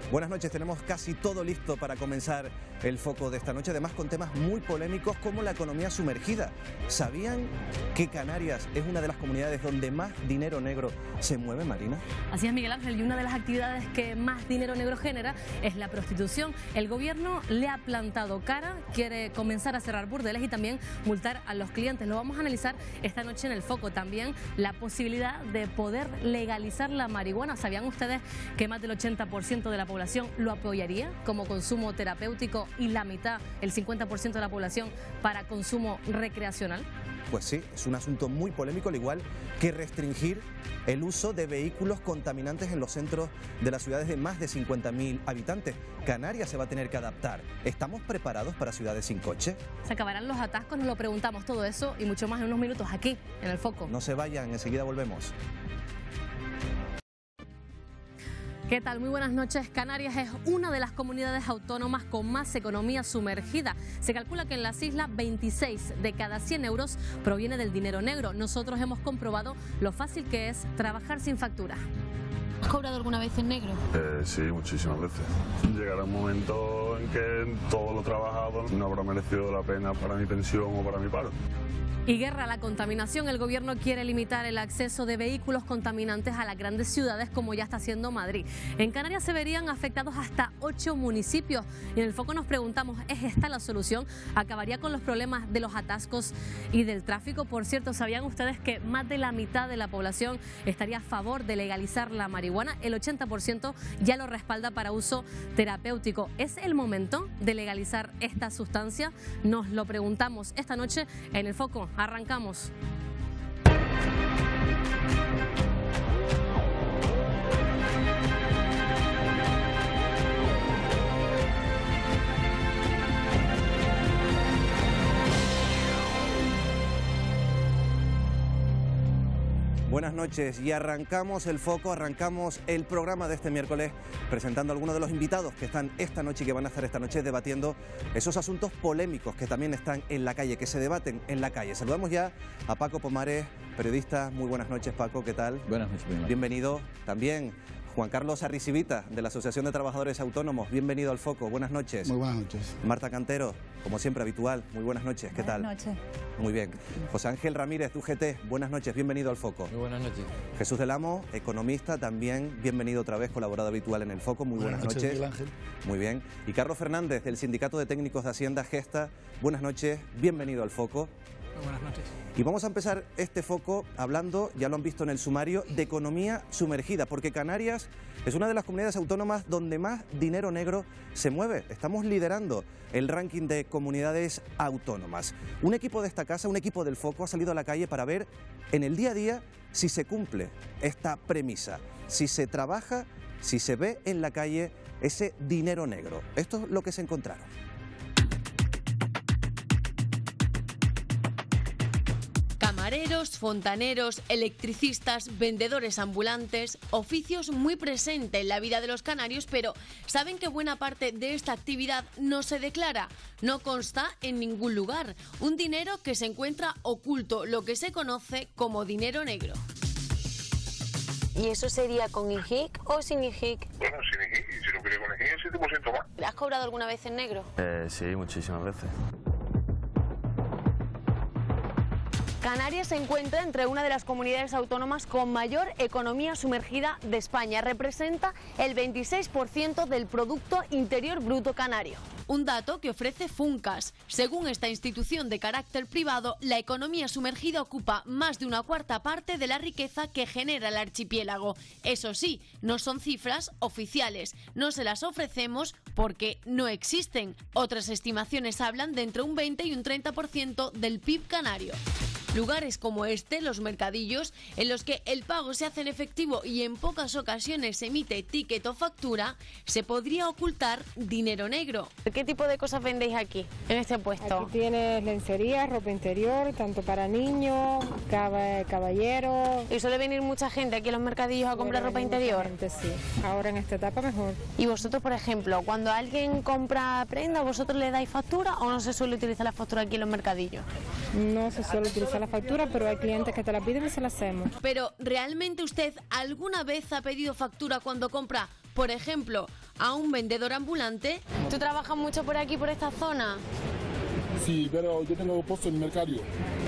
Buenas noches, tenemos casi todo listo para comenzar el foco de esta noche, además con temas muy polémicos como la economía sumergida. ¿Sabían que Canarias es una de las comunidades donde más dinero negro se mueve, Marina? Así es, Miguel Ángel, y una de las actividades que más dinero negro genera es la prostitución. El gobierno le ha plantado cara, quiere comenzar a cerrar burdeles y también multar a los clientes. Lo vamos a analizar esta noche en el foco. También la posibilidad de poder legalizar la marihuana. ¿Sabían ustedes que más del 80% de la población lo apoyaría como consumo terapéutico y la mitad, el 50% de la población, para consumo recreacional? Pues sí, es un asunto muy polémico, al igual que restringir el uso de vehículos contaminantes en los centros de las ciudades de más de 50.000 habitantes. Canarias se va a tener que adaptar. ¿Estamos preparados para ciudades sin coche? ¿Se acabarán los atascos? Nos lo preguntamos todo eso y mucho más en unos minutos aquí, en el foco. No se vayan, enseguida volvemos. ¿Qué tal? Muy buenas noches. Canarias es una de las comunidades autónomas con más economía sumergida. Se calcula que en las islas 26 de cada 100 euros proviene del dinero negro. Nosotros hemos comprobado lo fácil que es trabajar sin factura. ¿Has cobrado alguna vez en negro? Sí, muchísimas veces. Llegará un momento en que todo lo trabajado no habrá merecido la pena para mi pensión o para mi paro. Y guerra a la contaminación. El gobierno quiere limitar el acceso de vehículos contaminantes a las grandes ciudades, como ya está haciendo Madrid. En Canarias se verían afectados hasta 8 municipios. Y en el foco nos preguntamos, ¿es esta la solución? ¿Acabaría con los problemas de los atascos y del tráfico? Por cierto, ¿sabían ustedes que más de la mitad de la población estaría a favor de legalizar la marihuana? El 80% ya lo respalda para uso terapéutico. ¿Es el momento de legalizar esta sustancia? Nos lo preguntamos esta noche en el foco. Arrancamos. Buenas noches y arrancamos el foco, arrancamos el programa de este miércoles presentando a algunos de los invitados que están esta noche y que van a estar esta noche debatiendo esos asuntos polémicos que también están en la calle, que se debaten en la calle. Saludamos ya a Paco Pomares, periodista. Muy buenas noches, Paco, ¿qué tal? Buenas noches. Bienvenido. También Juan Carlos Arrisibita, de la Asociación de Trabajadores Autónomos. Bienvenido al foco. Buenas noches. Muy buenas noches. Marta Cantero, como siempre habitual. Muy buenas noches. ¿Qué tal? Buenas noches. Muy bien. José Ángel Ramírez, de UGT. Buenas noches. Bienvenido al foco. Muy buenas noches. Jesús del Amo, economista, también bienvenido otra vez, colaborador habitual en el foco. Muy buenas noches. Miguel Ángel. Muy bien. Y Carlos Fernández, del Sindicato de Técnicos de Hacienda Gesta. Buenas noches. Bienvenido al foco. Muy buenas noches. Y vamos a empezar este foco hablando, ya lo han visto en el sumario, de economía sumergida, porque Canarias es una de las comunidades autónomas donde más dinero negro se mueve. Estamos liderando el ranking de comunidades autónomas. Un equipo de esta casa, un equipo del foco, ha salido a la calle para ver en el día a día si se cumple esta premisa, si se trabaja, si se ve en la calle ese dinero negro. Esto es lo que se encontraron. Camareros, fontaneros, electricistas, vendedores ambulantes, oficios muy presentes en la vida de los canarios, pero ¿saben que buena parte de esta actividad no se declara? No consta en ningún lugar. Un dinero que se encuentra oculto, lo que se conoce como dinero negro. ¿Y eso sería con IGIC o sin IGIC? Bueno, sin IGIC, y si lo quiere con IGIC, el 7% más. ¿Le has cobrado alguna vez en negro? Sí, muchísimas veces. Canarias se encuentra entre una de las comunidades autónomas con mayor economía sumergida de España. Representa el 26% del Producto Interior Bruto canario. Un dato que ofrece Funcas. Según esta institución de carácter privado, la economía sumergida ocupa más de una cuarta parte de la riqueza que genera el archipiélago. Eso sí, no son cifras oficiales. No se las ofrecemos porque no existen. Otras estimaciones hablan de entre un 20 y un 30% del PIB canario. Lugares como este, los mercadillos, en los que el pago se hace en efectivo y en pocas ocasiones se emite ticket o factura, se podría ocultar dinero negro. ¿Qué tipo de cosas vendéis aquí, en este puesto? Aquí tienes lencería, ropa interior, tanto para niños, caballeros. ¿Y suele venir mucha gente aquí a los mercadillos a comprar ropa interior? Gente, sí. Ahora en esta etapa mejor. Y vosotros, por ejemplo, cuando alguien compra prenda, ¿vosotros le dais factura o no se suele utilizar la factura aquí en los mercadillos? No se suele utilizar la la factura, pero hay clientes que te la piden y se la hacemos. Pero, ¿realmente usted alguna vez ha pedido factura cuando compra, por ejemplo, a un vendedor ambulante? ¿Tú trabajas mucho por aquí, por esta zona? Sí, pero yo tengo puesto en Mercado.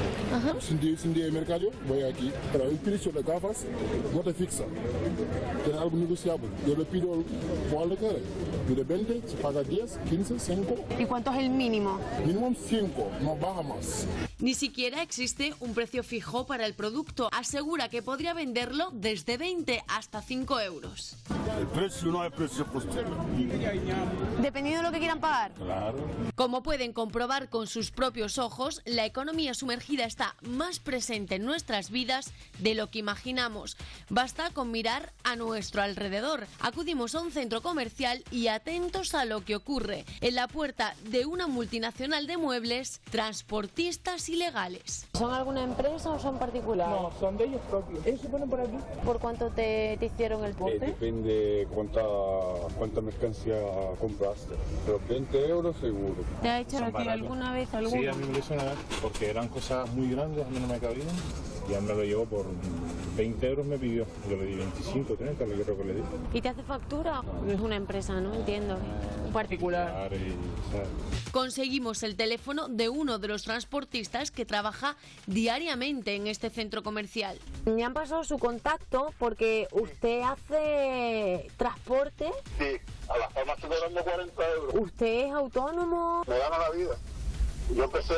Sin día de Mercado, voy aquí. Pero el precio de gafas no te fixa. Tiene algo negociable. Yo le pido cuál le quiere. Pide 20, se paga 10, 15, 5. ¿Y cuánto es el mínimo? Mínimo 5, no baja más. Ni siquiera existe un precio fijo para el producto. Asegura que podría venderlo desde 20 hasta 5 euros. El precio no es precio justo. Dependiendo de lo que quieran pagar. Claro. Como pueden comprobar con sus propios ojos, la economía sumergida está más presente en nuestras vidas de lo que imaginamos. Basta con mirar a nuestro alrededor. Acudimos a un centro comercial y atentos a lo que ocurre. En la puerta de una multinacional de muebles, transportistas ilegales. ¿Son alguna empresa o son particulares? No, son de ellos propios. Ellos se ponen por aquí. ¿Por cuánto te hicieron el porte? Depende cuánta mercancía compraste. Pero 20 euros seguro. ¿Te ha hecho aquí alguna vez alguno? Sí, a mí me hizo una vez, porque eran cosas muy grandes, a mí no me cabían. Y ya me lo llevó por 20 euros me pidió. Yo le di 25, 30, lo que creo que le di. ¿Y te hace factura? No es una empresa, ¿no? Entiendo. Un particular. Conseguimos el teléfono de uno de los transportistas que trabaja diariamente en este centro comercial. Me han pasado su contacto porque usted hace transporte. Sí, a las palmas estoy cobrando 40 euros. ¿Usted es autónomo? Me gana la vida. Yo empecé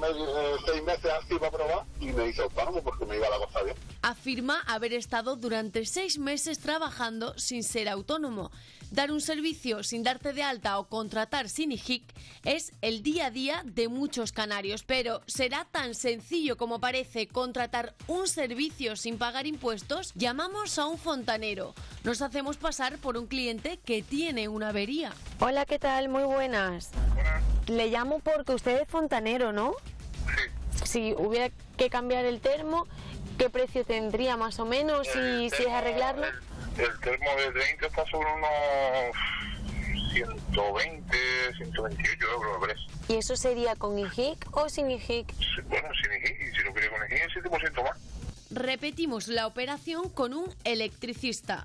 6 meses así para probar y me hice autónomo porque me iba la cosa bien. Afirma haber estado durante 6 meses trabajando sin ser autónomo. Dar un servicio sin darte de alta o contratar sin IJIC es el día a día de muchos canarios, pero ¿será tan sencillo como parece contratar un servicio sin pagar impuestos? Llamamos a un fontanero. Nos hacemos pasar por un cliente que tiene una avería. Hola, ¿qué tal? Muy buenas. Buenas. Le llamo porque usted es fontanero, ¿no? Sí. Si hubiera que cambiar el termo, ¿qué precio tendría más o menos si es arreglarlo? El termo de 30 está sobre unos 120, 128 euros, me parece. ¿Y eso sería con IJIC o sin IJIC? Bueno, sin IJIC, y si lo quiere con IJIC, es 7% más. Repetimos la operación con un electricista.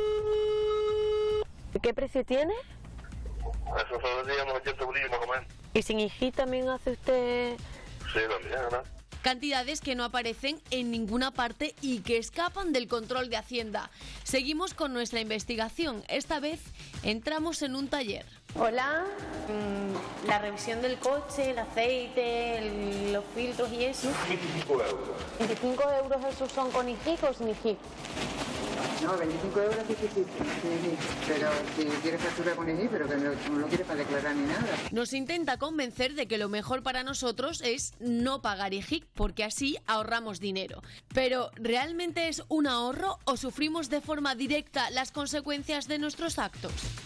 ¿Qué precio tiene? Eso solo digamos 80 euros más o menos. ¿Y sin IJIC también hace usted...? Sí, también, ¿no? Cantidades que no aparecen en ninguna parte y que escapan del control de Hacienda. Seguimos con nuestra investigación. Esta vez entramos en un taller. Hola, la revisión del coche, el aceite, los filtros y eso. 25 euros. 25 euros esos son con IJIC o sin IJIC. No, 25 euros sí, pero si quieres factura con IJIC, pero que no lo quieres para declarar ni nada. Nos intenta convencer de que lo mejor para nosotros es no pagar IJIC, porque así ahorramos dinero. Pero, ¿realmente es un ahorro o sufrimos de forma directa las consecuencias de nuestros actos?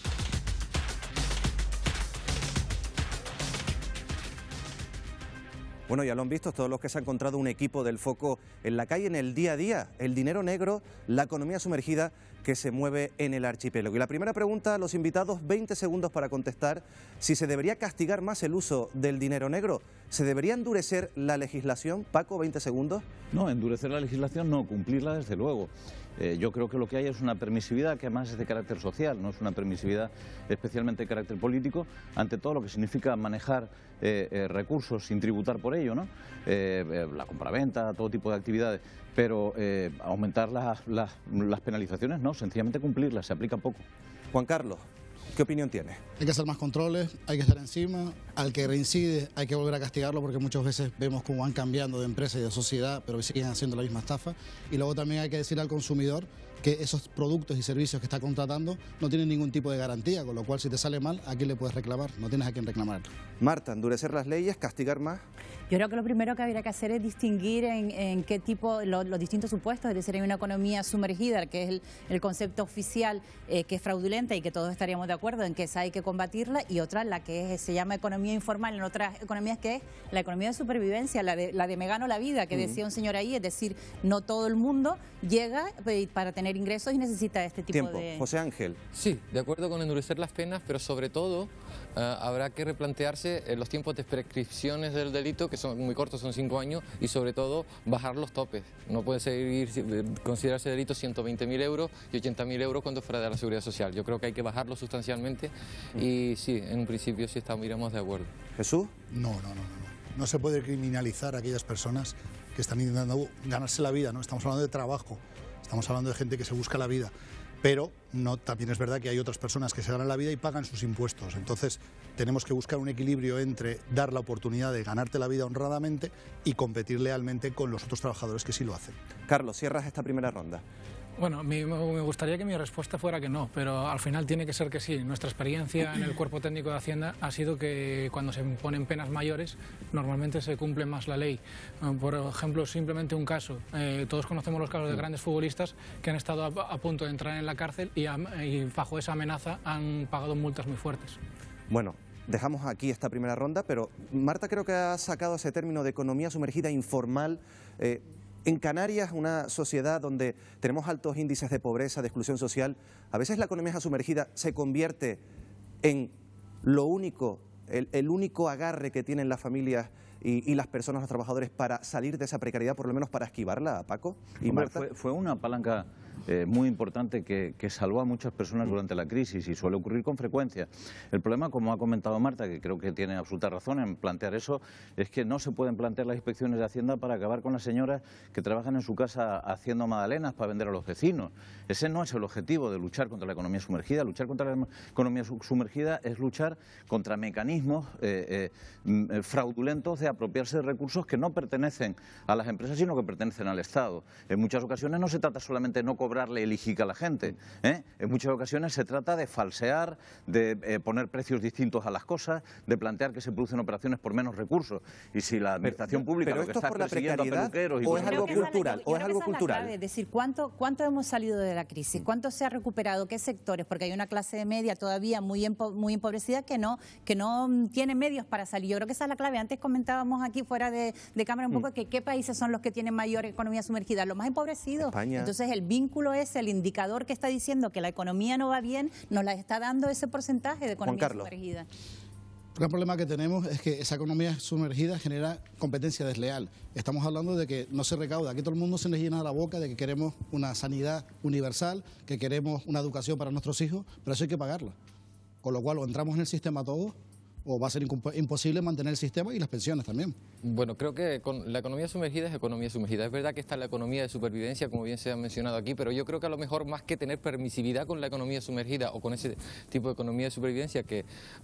Bueno, ya lo han visto todos los que se ha encontrado un equipo del foco en la calle en el día a día, el dinero negro, la economía sumergida que se mueve en el archipiélago. Y la primera pregunta a los invitados, 20 segundos para contestar, si se debería castigar más el uso del dinero negro, ¿se debería endurecer la legislación? Paco, 20 segundos. No, endurecer la legislación no, cumplirla desde luego. Yo creo que lo que hay es una permisividad que además es de carácter social, no es una permisividad especialmente de carácter político, ante todo lo que significa manejar recursos sin tributar por ello, ¿no? La compraventa, todo tipo de actividades, pero aumentar las penalizaciones no, sencillamente cumplirlas, se aplica poco. Juan Carlos, ¿qué opinión tiene? Hay que hacer más controles, hay que estar encima, al que reincide hay que volver a castigarlo porque muchas veces vemos cómo van cambiando de empresa y de sociedad, pero siguen haciendo la misma estafa. Y luego también hay que decir al consumidor que esos productos y servicios que está contratando no tienen ningún tipo de garantía, con lo cual si te sale mal, ¿a quién le puedes reclamar? No tienes a quién reclamar. Marta, ¿endurecer las leyes, castigar más? Yo creo que lo primero que habría que hacer es distinguir en qué tipo, los distintos supuestos, es decir, hay una economía sumergida, que es el concepto oficial, que es fraudulenta y que todos estaríamos de acuerdo en que esa hay que combatirla, y otra, la que se llama economía informal en otras economías, que es la economía de supervivencia, la de me gano la vida, que decía un señor ahí, es decir, no todo el mundo llega para tener ingresos y necesita este tipo de... José Ángel. Sí, de acuerdo con endurecer las penas, pero sobre todo habrá que replantearse los tiempos de prescripciones del delito, que son muy cortos, son 5 años, y sobre todo bajar los topes. No puede considerarse delito 120.000 euros y 80.000 euros cuando fuera de la Seguridad Social. Yo creo que hay que bajarlo sustancialmente y sí, en un principio sí iremos de acuerdo. ¿Jesús? No. No se puede criminalizar a aquellas personas que están intentando ganarse la vida, ¿no? Estamos hablando de trabajo, estamos hablando de gente que se busca la vida. Pero también es verdad que hay otras personas que se ganan la vida y pagan sus impuestos. Entonces tenemos que buscar un equilibrio entre dar la oportunidad de ganarte la vida honradamente y competir lealmente con los otros trabajadores que sí lo hacen. Carlos, cierras esta primera ronda. Bueno, me gustaría que mi respuesta fuera que no, pero al final tiene que ser que sí. Nuestra experiencia en el Cuerpo Técnico de Hacienda ha sido que cuando se imponen penas mayores, normalmente se cumple más la ley. Por ejemplo, simplemente un caso. Todos conocemos los casos de grandes futbolistas que han estado a punto de entrar en la cárcel y bajo esa amenaza han pagado multas muy fuertes. Bueno, dejamos aquí esta primera ronda, pero Marta creo que ha sacado ese término de economía sumergida informal. En Canarias, una sociedad donde tenemos altos índices de pobreza, de exclusión social, a veces la economía sumergida se convierte en lo único, el único agarre que tienen las familias y las personas, los trabajadores, para salir de esa precariedad, por lo menos para esquivarla, Paco y Marta. Fue una palanca muy importante que salvó a muchas personas durante la crisis y suele ocurrir con frecuencia. El problema, como ha comentado Marta, que creo que tiene absoluta razón en plantear eso, es que no se pueden plantear las inspecciones de Hacienda para acabar con las señoras que trabajan en su casa haciendo magdalenas para vender a los vecinos. Ese no es el objetivo de luchar contra la economía sumergida. Luchar contra la economía sumergida es luchar contra mecanismos fraudulentos de apropiarse de recursos que no pertenecen a las empresas, sino que pertenecen al Estado. En muchas ocasiones no se trata solamente de no cobrarle el IJIC a la gente, En muchas ocasiones se trata de falsear, de poner precios distintos a las cosas, de plantear que se producen operaciones por menos recursos. Y si la administración pública lo que está persiguiendo a peluqueros... ¿O es algo cultural? ¿O es algo cultural? Es decir, ¿cuánto hemos salido de la crisis? ¿Cuánto se ha recuperado? ¿Qué sectores? Porque hay una clase media todavía muy empobrecida que no tiene medios para salir. Yo creo que esa es la clave. Antes comentábamos aquí fuera de cámara un poco que qué países son los que tienen mayor economía sumergida. Los más empobrecidos. España. Entonces el vínculo es el indicador que está diciendo que la economía no va bien, nos la está dando ese porcentaje de economía sumergida. El gran problema que tenemos es que esa economía sumergida genera competencia desleal. Estamos hablando de que no se recauda. Aquí todo el mundo se les llena la boca de que queremos una sanidad universal, que queremos una educación para nuestros hijos, pero eso hay que pagarla. Con lo cual o entramos en el sistema todos, o va a ser imposible mantener el sistema y las pensiones también. Bueno, creo que la economía sumergida es economía sumergida. Es verdad que está la economía de supervivencia, como bien se ha mencionado aquí, pero yo creo que a lo mejor más que tener permisividad con la economía sumergida o con ese tipo de economía de supervivencia que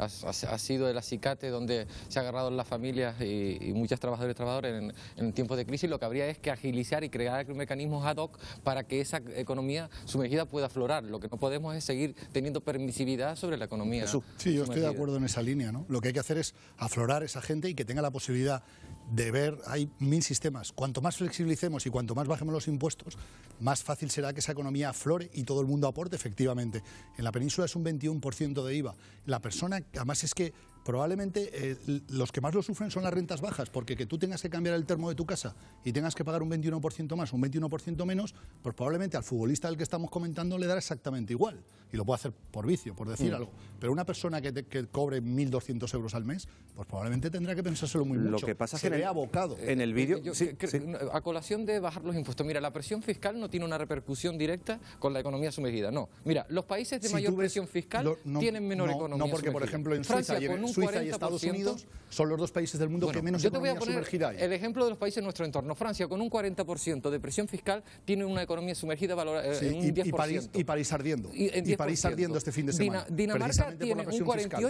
ha sido el acicate donde se ha agarrado las familias y muchas trabajadoras y trabajadores en tiempos de crisis, lo que habría es que agilizar y crear mecanismos ad hoc para que esa economía sumergida pueda aflorar. Lo que no podemos es seguir teniendo permisividad sobre la economía sumergida. Sí, yo estoy de acuerdo en esa línea, ¿no? Lo que hay que hacer es aflorar esa gente y que tenga la posibilidad de ver, hay 1000 sistemas. Cuanto más flexibilicemos y cuanto más bajemos los impuestos, más fácil será que esa economía aflore y todo el mundo aporte efectivamente. En la península es un 21% de IVA. La persona, además es que probablemente los que más lo sufren son las rentas bajas, porque que tú tengas que cambiar el termo de tu casa y tengas que pagar un 21% más, un 21% menos, pues probablemente al futbolista del que estamos comentando le dará exactamente igual. Y lo puede hacer por vicio, por decir algo. Pero una persona que cobre 1.200 euros al mes, pues probablemente tendrá que pensárselo muy mucho. Lo que pasa es que se ve abocado. En el vídeo... A colación de bajar los impuestos, mira, la presión fiscal no tiene una repercusión directa con la economía sumergida, no. Mira, los países de mayor presión fiscal tienen menor economía sumergida. No, porque por ejemplo en Suiza y Estados Unidos son los dos países del mundo que menos economía sumergida hay. El ejemplo de los países de nuestro entorno. Francia, con un 40% de presión fiscal, tiene una economía sumergida valorada en un 10%. Y París ardiendo. Y París ardiendo este fin de semana. Dinamarca tiene un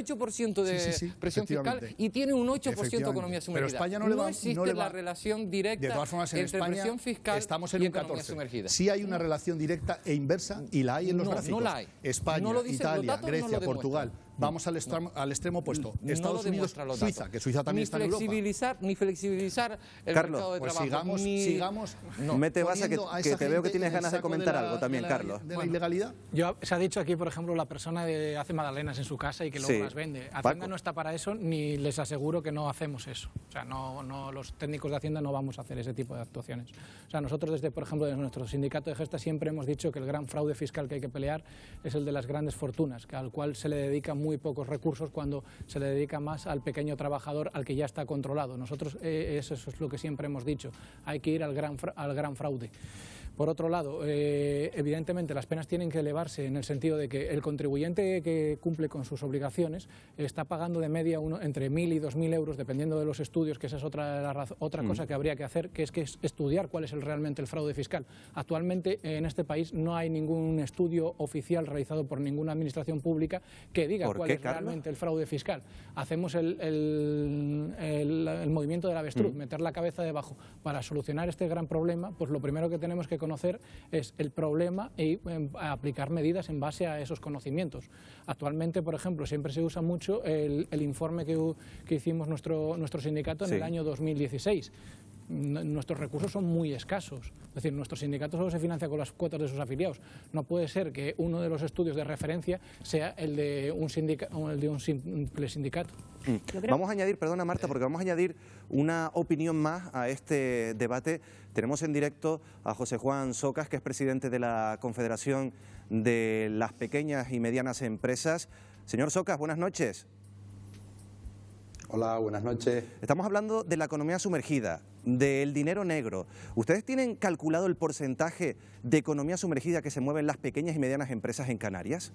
48% de presión fiscal y tiene un 8% de economía sumergida. Pero España no existe la relación directa de todas formas, en entre España presión fiscal estamos en y un economía 14. sumergida. Sí hay una relación directa e inversa y la hay en los gráficos. No la hay. España, Italia, Grecia, Portugal. Vamos al extremo opuesto. Estados Unidos, Suiza, que Suiza también está en Europa. Ni flexibilizar el Carlos, mercado de pues trabajo. sigamos mete base que te veo que tienes ganas de comentar algo también, Carlos. ¿De la ilegalidad? Se ha dicho aquí, por ejemplo, la persona hace magdalenas en su casa y que luego las vende. Hacienda no está para eso, ni les aseguro que no hacemos eso. O sea, los técnicos de Hacienda no vamos a hacer ese tipo de actuaciones. O sea, nosotros por ejemplo, desde nuestro sindicato de Gesta siempre hemos dicho que el gran fraude fiscal que hay que pelear es el de las grandes fortunas, al cual se le dedican muy pocos recursos cuando se le dedica más al pequeño trabajador, al que ya está controlado. Nosotros eso es lo que siempre hemos dicho, hay que ir al gran fraude. Por otro lado, evidentemente las penas tienen que elevarse en el sentido de que el contribuyente que cumple con sus obligaciones está pagando de media entre 1.000 y 2.000 euros, dependiendo de los estudios, que esa es otra cosa que habría que hacer, que es estudiar cuál es realmente el fraude fiscal. Actualmente en este país no hay ningún estudio oficial realizado por ninguna administración pública que diga cuál es realmente el fraude fiscal. Hacemos el movimiento del avestruz, meter la cabeza debajo. Para solucionar este gran problema, pues lo primero que tenemos que conocer es el problema y aplicar medidas en base a esos conocimientos. Actualmente, por ejemplo, siempre se usa mucho el informe que hicimos nuestro sindicato en el año 2016. Nuestros recursos son muy escasos, es decir, nuestro sindicato solo se financia con las cuotas de sus afiliados. No puede ser que uno de los estudios de referencia sea el de un simple sindicato. Vamos a añadir, perdona Marta, porque vamos a añadir una opinión más a este debate. Tenemos en directo a José Juan Socas, que es presidente de la Confederación de las Pequeñas y Medianas Empresas. Señor Socas, buenas noches. Hola, buenas noches. Estamos hablando de la economía sumergida, del dinero negro. ¿Ustedes tienen calculado el porcentaje de economía sumergida que se mueve en las pequeñas y medianas empresas en Canarias?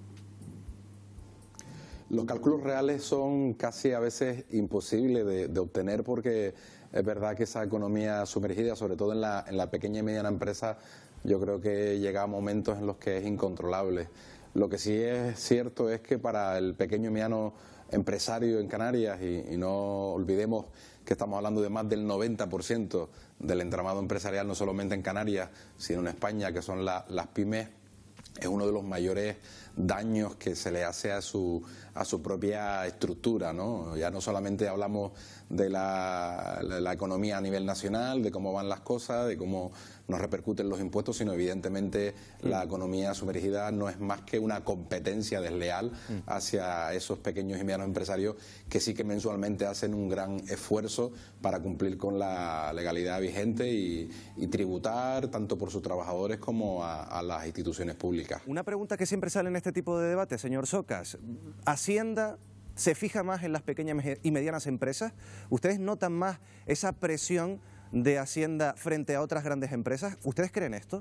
Los cálculos reales son casi a veces imposibles de obtener porque es verdad que esa economía sumergida, sobre todo en la pequeña y mediana empresa, yo creo que llega a momentos en los que es incontrolable. Lo que sí es cierto es que para el pequeño y mediano empresario en Canarias, y no olvidemos que estamos hablando de más del 90% del entramado empresarial, no solamente en Canarias, sino en España, que son las pymes, es uno de los mayores daños que se le hace a su propia estructura, ¿no? Ya no solamente hablamos de la economía a nivel nacional, de cómo van las cosas, de cómo nos repercuten los impuestos, sino evidentemente la economía sumergida no es más que una competencia desleal hacia esos pequeños y medianos empresarios que sí que mensualmente hacen un gran esfuerzo para cumplir con la legalidad vigente y tributar tanto por sus trabajadores como a las instituciones públicas. Una pregunta que siempre sale en este tipo de debate, señor Socas. ¿Hacienda se fija más en las pequeñas y medianas empresas? ¿Ustedes notan más esa presión de Hacienda frente a otras grandes empresas? ¿Ustedes creen esto?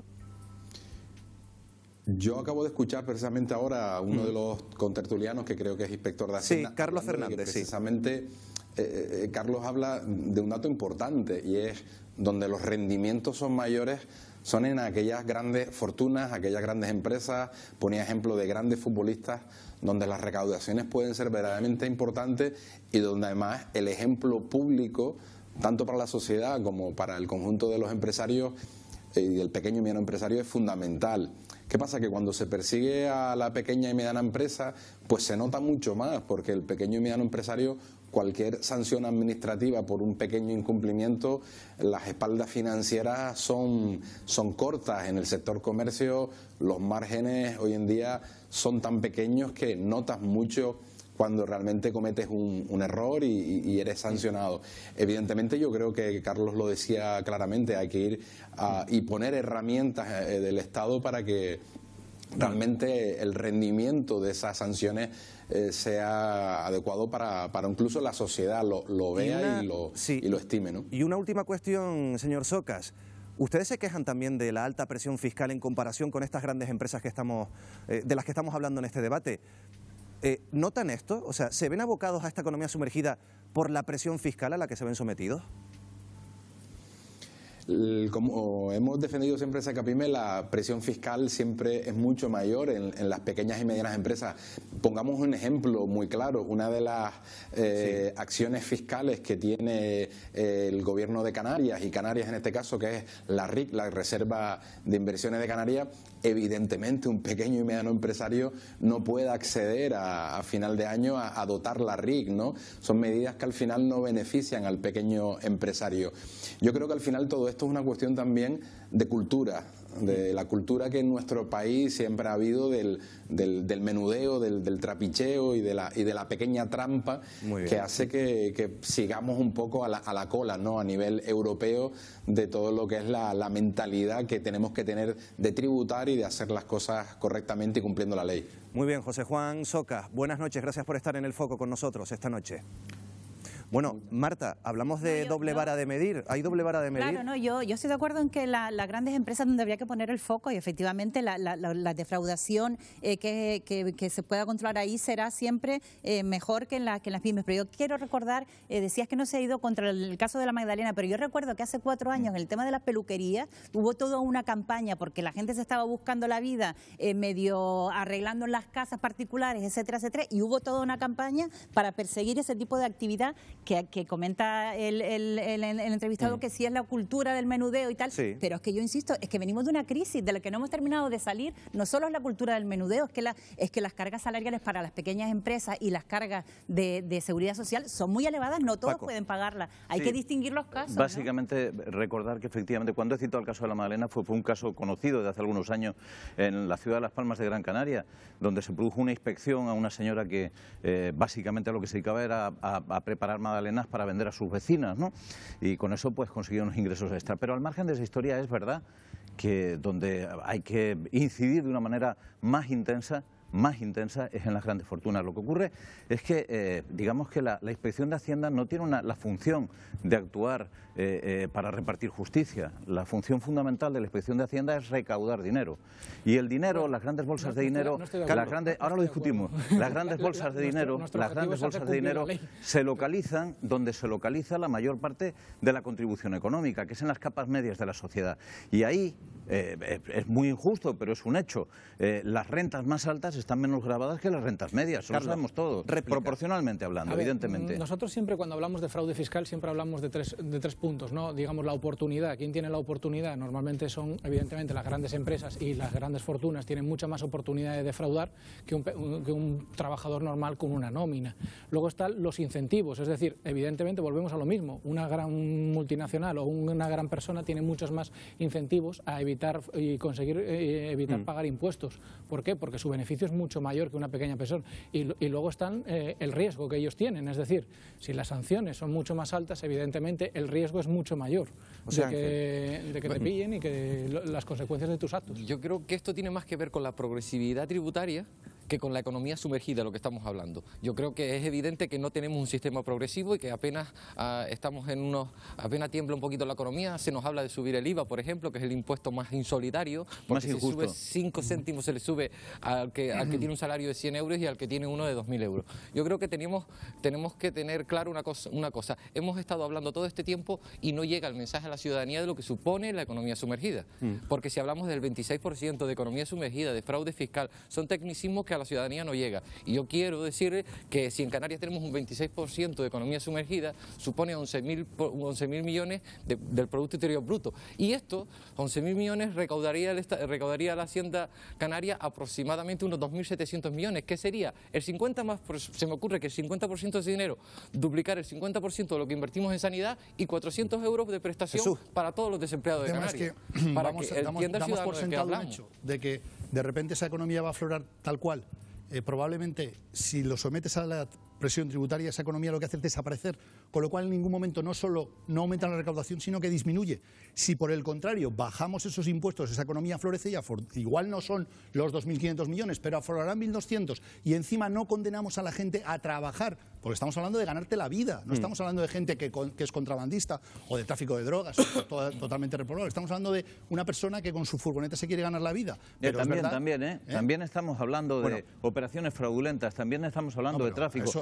Yo acabo de escuchar precisamente ahora a uno de los contertulianos que creo que es inspector de Hacienda. Sí, Carlos Fernández, precisamente, Carlos habla de un dato importante y es donde los rendimientos son mayores son en aquellas grandes fortunas, aquellas grandes empresas. Ponía ejemplo de grandes futbolistas donde las recaudaciones pueden ser verdaderamente importantes y donde además el ejemplo público, tanto para la sociedad como para el conjunto de los empresarios y del pequeño y mediano empresario, es fundamental. ¿Qué pasa? Que cuando se persigue a la pequeña y mediana empresa, pues se nota mucho más, porque el pequeño y mediano empresario, cualquier sanción administrativa por un pequeño incumplimiento, las espaldas financieras son cortas. En el sector comercio los márgenes hoy en día son tan pequeños que notas mucho cuando realmente cometes un error y eres sancionado. Evidentemente yo creo que Carlos lo decía claramente, hay que ir y poner herramientas del Estado para que realmente el rendimiento de esas sanciones sea adecuado para incluso la sociedad lo vea y lo estime, ¿no? Y una última cuestión, señor Socas. ¿Ustedes se quejan también de la alta presión fiscal en comparación con estas grandes empresas que de las que estamos hablando en este debate? ¿Notan esto? O sea, ¿se ven abocados a esta economía sumergida por la presión fiscal a la que se ven sometidos? Como hemos defendido siempre en Secapime, la presión fiscal siempre es mucho mayor en las pequeñas y medianas empresas. Pongamos un ejemplo muy claro. Una de las acciones fiscales que tiene el gobierno de Canarias, y Canarias en este caso, que es la RIC, la Reserva de Inversiones de Canarias, evidentemente un pequeño y mediano empresario no puede acceder a final de año a dotar la RIC, ¿no? Son medidas que al final no benefician al pequeño empresario. Yo creo que al final todo esto es una cuestión también de cultura, de la cultura que en nuestro país siempre ha habido del menudeo, del trapicheo y de la pequeña trampa que hace que sigamos un poco a la cola, ¿no? A nivel europeo, de todo lo que es la mentalidad que tenemos que tener de tributar y de hacer las cosas correctamente y cumpliendo la ley. Muy bien, José Juan Soca, buenas noches, gracias por estar en el foco con nosotros esta noche. Bueno, Marta, hablamos de doble vara de medir. ¿Hay doble vara de medir? Claro, no, yo estoy de acuerdo en que las grandes empresas donde habría que poner el foco, y efectivamente la defraudación que se pueda controlar ahí será siempre mejor que en las pymes. Pero yo quiero recordar, decías que no se ha ido contra el caso de la Magdalena, pero yo recuerdo que hace 4 años en el tema de las peluquerías hubo toda una campaña porque la gente se estaba buscando la vida medio arreglando en las casas particulares, etcétera, etcétera, y hubo toda una campaña para perseguir ese tipo de actividad que comenta el entrevistado, que sí es la cultura del menudeo y tal, pero es que yo insisto, es que venimos de una crisis de la que no hemos terminado de salir. No solo es la cultura del menudeo, es que las cargas salariales para las pequeñas empresas y las cargas de seguridad social son muy elevadas, no todos pueden pagarlas, hay que distinguir los casos. Básicamente, ¿no? Recordar que efectivamente cuando he citado el caso de la Magdalena fue un caso conocido de hace algunos años en la ciudad de Las Palmas de Gran Canaria, donde se produjo una inspección a una señora que básicamente a lo que se dedicaba era a preparar magdalenas para vender a sus vecinas, ¿no? Y con eso pues consiguió unos ingresos extra. Pero al margen de esa historia es verdad que donde hay que incidir de una manera más intensa es en las grandes fortunas. Lo que ocurre es que, digamos que la Inspección de Hacienda no tiene la función de actuar para repartir justicia. La función fundamental de la Inspección de Hacienda es recaudar dinero. Y el dinero, las grandes bolsas de dinero, ahora lo discutimos, las grandes bolsas de dinero se localizan donde se localiza la mayor parte de la contribución económica, que es en las capas medias de la sociedad. Y ahí es muy injusto, pero es un hecho. Las rentas más altas están menos grabadas que las rentas medias, eso lo sabemos todos, proporcionalmente hablando, evidentemente. Nosotros siempre cuando hablamos de fraude fiscal siempre hablamos de tres puntos, ¿no? Digamos la oportunidad. ¿Quién tiene la oportunidad? Normalmente son evidentemente las grandes empresas y las grandes fortunas tienen mucha más oportunidad de defraudar que un trabajador normal con una nómina. Luego están los incentivos, es decir, evidentemente volvemos a lo mismo, una gran multinacional o una gran persona tiene muchos más incentivos a evitar y conseguir evitar pagar impuestos. ¿Por qué? Porque su beneficio es mucho mayor que una pequeña persona. Y luego están el riesgo que ellos tienen, es decir, si las sanciones son mucho más altas, evidentemente el riesgo es mucho mayor de que te pillen y que las consecuencias de tus actos. Yo creo que esto tiene más que ver con la progresividad tributaria que con la economía sumergida, lo que estamos hablando. Yo creo que es evidente que no tenemos un sistema progresivo y que apenas apenas tiembla un poquito la economía. Se nos habla de subir el IVA, por ejemplo, que es el impuesto más insolidario, porque si sube 5 céntimos se le sube al que tiene un salario de 100 euros y al que tiene uno de 2.000 euros. Yo creo que tenemos que tener claro una cosa. Hemos estado hablando todo este tiempo y no llega el mensaje a la ciudadanía de lo que supone la economía sumergida. Porque si hablamos del 26% de economía sumergida, de fraude fiscal, son tecnicismos que a la ciudadanía no llega. Y yo quiero decirle que si en Canarias tenemos un 26% de economía sumergida, supone 11.000 millones del Producto Interior Bruto. Y esto, 11.000 millones, recaudaría la Hacienda Canaria aproximadamente unos 2.700 millones. ¿Qué sería? Se me ocurre que el 50% de ese dinero, duplicar el 50% de lo que invertimos en sanidad y 400 euros de prestación para todos los desempleados de Canarias. Damos por sentado un hecho de que de repente esa economía va a aflorar tal cual. Probablemente si lo sometes a la presión tributaria, esa economía lo que hace es desaparecer, con lo cual en ningún momento no solo no aumenta la recaudación, sino que disminuye. Si por el contrario bajamos esos impuestos, esa economía florece y igual no son los 2.500 millones, pero aflorarán 1.200 y encima no condenamos a la gente a trabajar, porque estamos hablando de ganarte la vida, no estamos hablando de gente que es contrabandista o de tráfico de drogas, totalmente reprobable, estamos hablando de una persona que con su furgoneta se quiere ganar la vida. Pero también estamos hablando de operaciones fraudulentas, también estamos hablando de tráfico.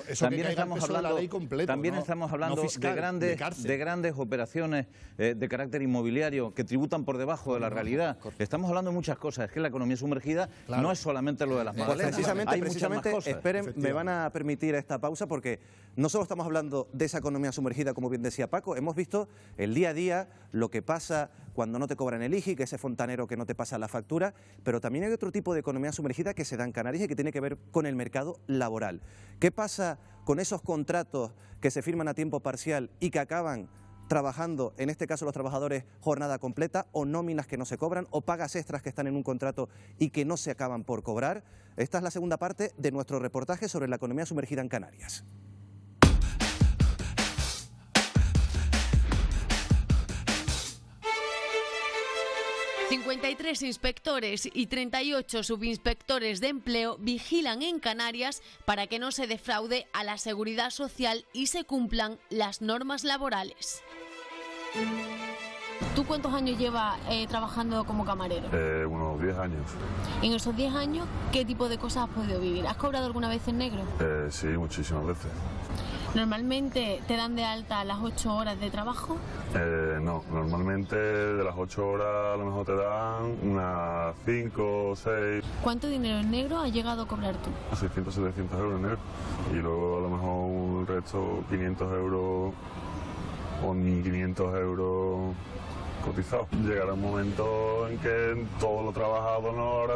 también estamos hablando de grandes operaciones de carácter inmobiliario que tributan por debajo de la realidad. Estamos hablando de muchas cosas. Es que la economía sumergida no es solamente lo de las magdalenas. Precisamente, esperen, me van a permitir esta pausa porque no solo estamos hablando de esa economía sumergida, como bien decía Paco, hemos visto el día a día, lo que pasa cuando no te cobran el IGI, que ese fontanero que no te pasa la factura, pero también hay otro tipo de economía sumergida que se da en Canarias y que tiene que ver con el mercado laboral. ¿Qué pasa con esos contratos que se firman a tiempo parcial y que acaban trabajando, en este caso los trabajadores, jornada completa, o nóminas que no se cobran, o pagas extras que están en un contrato y que no se acaban por cobrar? Esta es la segunda parte de nuestro reportaje sobre la economía sumergida en Canarias. ...53 inspectores y 38 subinspectores de empleo vigilan en Canarias para que no se defraude a la seguridad social y se cumplan las normas laborales. ¿Tú cuántos años llevas trabajando como camarero? Unos 10 años. En esos 10 años, ¿qué tipo de cosas has podido vivir? ¿Has cobrado alguna vez en negro? Sí, muchísimas veces. ¿Normalmente te dan de alta a las 8 horas de trabajo? No, normalmente de las 8 horas a lo mejor te dan unas 5 o 6. ¿Cuánto dinero en negro has llegado a cobrar tú? 600, 700 euros en negro. Y luego a lo mejor un resto 500 euros o 1.500 euros cotizados. Llegará un momento en que todo lo trabajado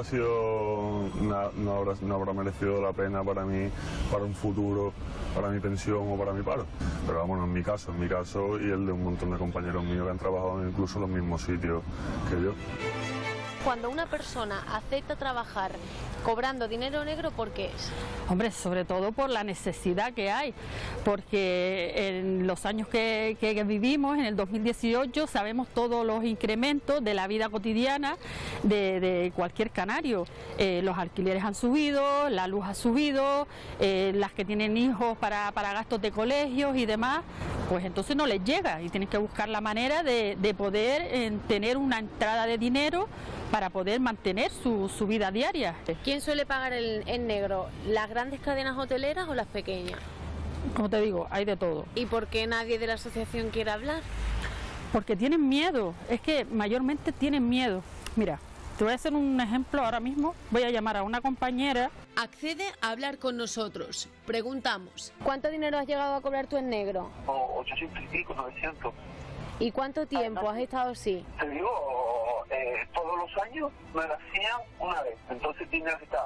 no habrá merecido la pena para mí, para un futuro, para mi pensión o para mi paro. Pero vamos, en mi caso y el de un montón de compañeros míos que han trabajado incluso en los mismos sitios que yo. Cuando una persona acepta trabajar cobrando dinero negro, ¿por qué es? Hombre, sobre todo por la necesidad que hay, porque en los años que vivimos, en el 2018, sabemos todos los incrementos de la vida cotidiana de cualquier canario. Los alquileres han subido, la luz ha subido, las que tienen hijos para gastos de colegios y demás, pues entonces no les llega y tienen que buscar la manera de poder tener una entrada de dinero para poder mantener su vida diaria. ¿Quién suele pagar en negro? ¿Las grandes cadenas hoteleras o las pequeñas? Como te digo, hay de todo. ¿Y por qué nadie de la asociación quiere hablar? Porque tienen miedo, es que mayormente tienen miedo. Mira, te voy a hacer un ejemplo ahora mismo, voy a llamar a una compañera. Accede a hablar con nosotros. Preguntamos. ¿Cuánto dinero has llegado a cobrar tú en negro? 800 y pico, 900. ¿Y cuánto tiempo has estado así? Te digo, todos los años me lo hacían una vez. Entonces tenía que estar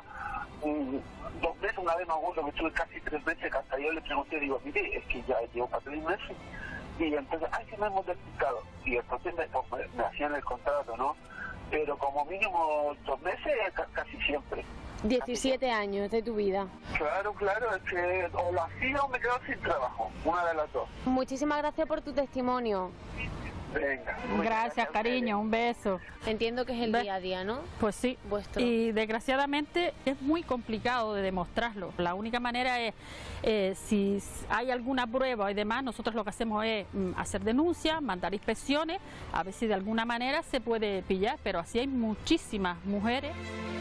2 veces, una vez me acuerdo que estuve casi 3 veces, que hasta yo le pregunté, digo, mire, es que ya llevo para 3 meses. Y entonces, sí me hemos despistado. Y entonces me hacían el contrato, ¿no? Pero como mínimo 2 meses, casi siempre. 17 años de tu vida. Claro, es que o lo hacía o me quedaba sin trabajo, una de las dos. Muchísimas gracias por tu testimonio. Venga. Gracias, cariño, un beso. Entiendo que es el día a día, ¿no? Pues sí. Vuestro. Y desgraciadamente es muy complicado de demostrarlo. La única manera es, si hay alguna prueba y demás, nosotros lo que hacemos es hacer denuncias, mandar inspecciones, a ver si de alguna manera se puede pillar, pero así hay muchísimas mujeres.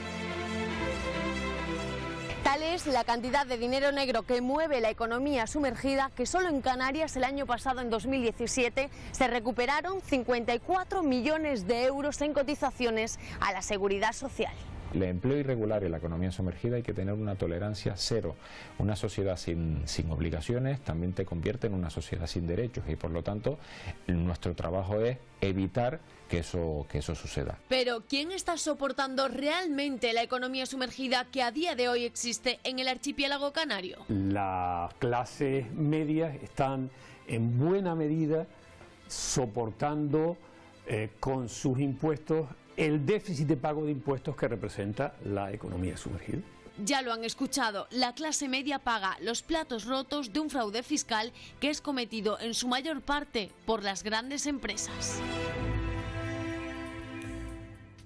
Tal es la cantidad de dinero negro que mueve la economía sumergida que solo en Canarias el año pasado, en 2017, se recuperaron 54 millones de euros en cotizaciones a la seguridad social. El empleo irregular en la economía sumergida hay que tener una tolerancia cero. Una sociedad sin obligaciones también te convierte en una sociedad sin derechos y por lo tanto nuestro trabajo es evitar que eso suceda. Pero ¿quién está soportando realmente la economía sumergida que a día de hoy existe en el archipiélago canario? Las clases medias están en buena medida soportando con sus impuestos el déficit de pago de impuestos que representa la economía sumergida. Ya lo han escuchado, la clase media paga los platos rotos de un fraude fiscal que es cometido en su mayor parte por las grandes empresas.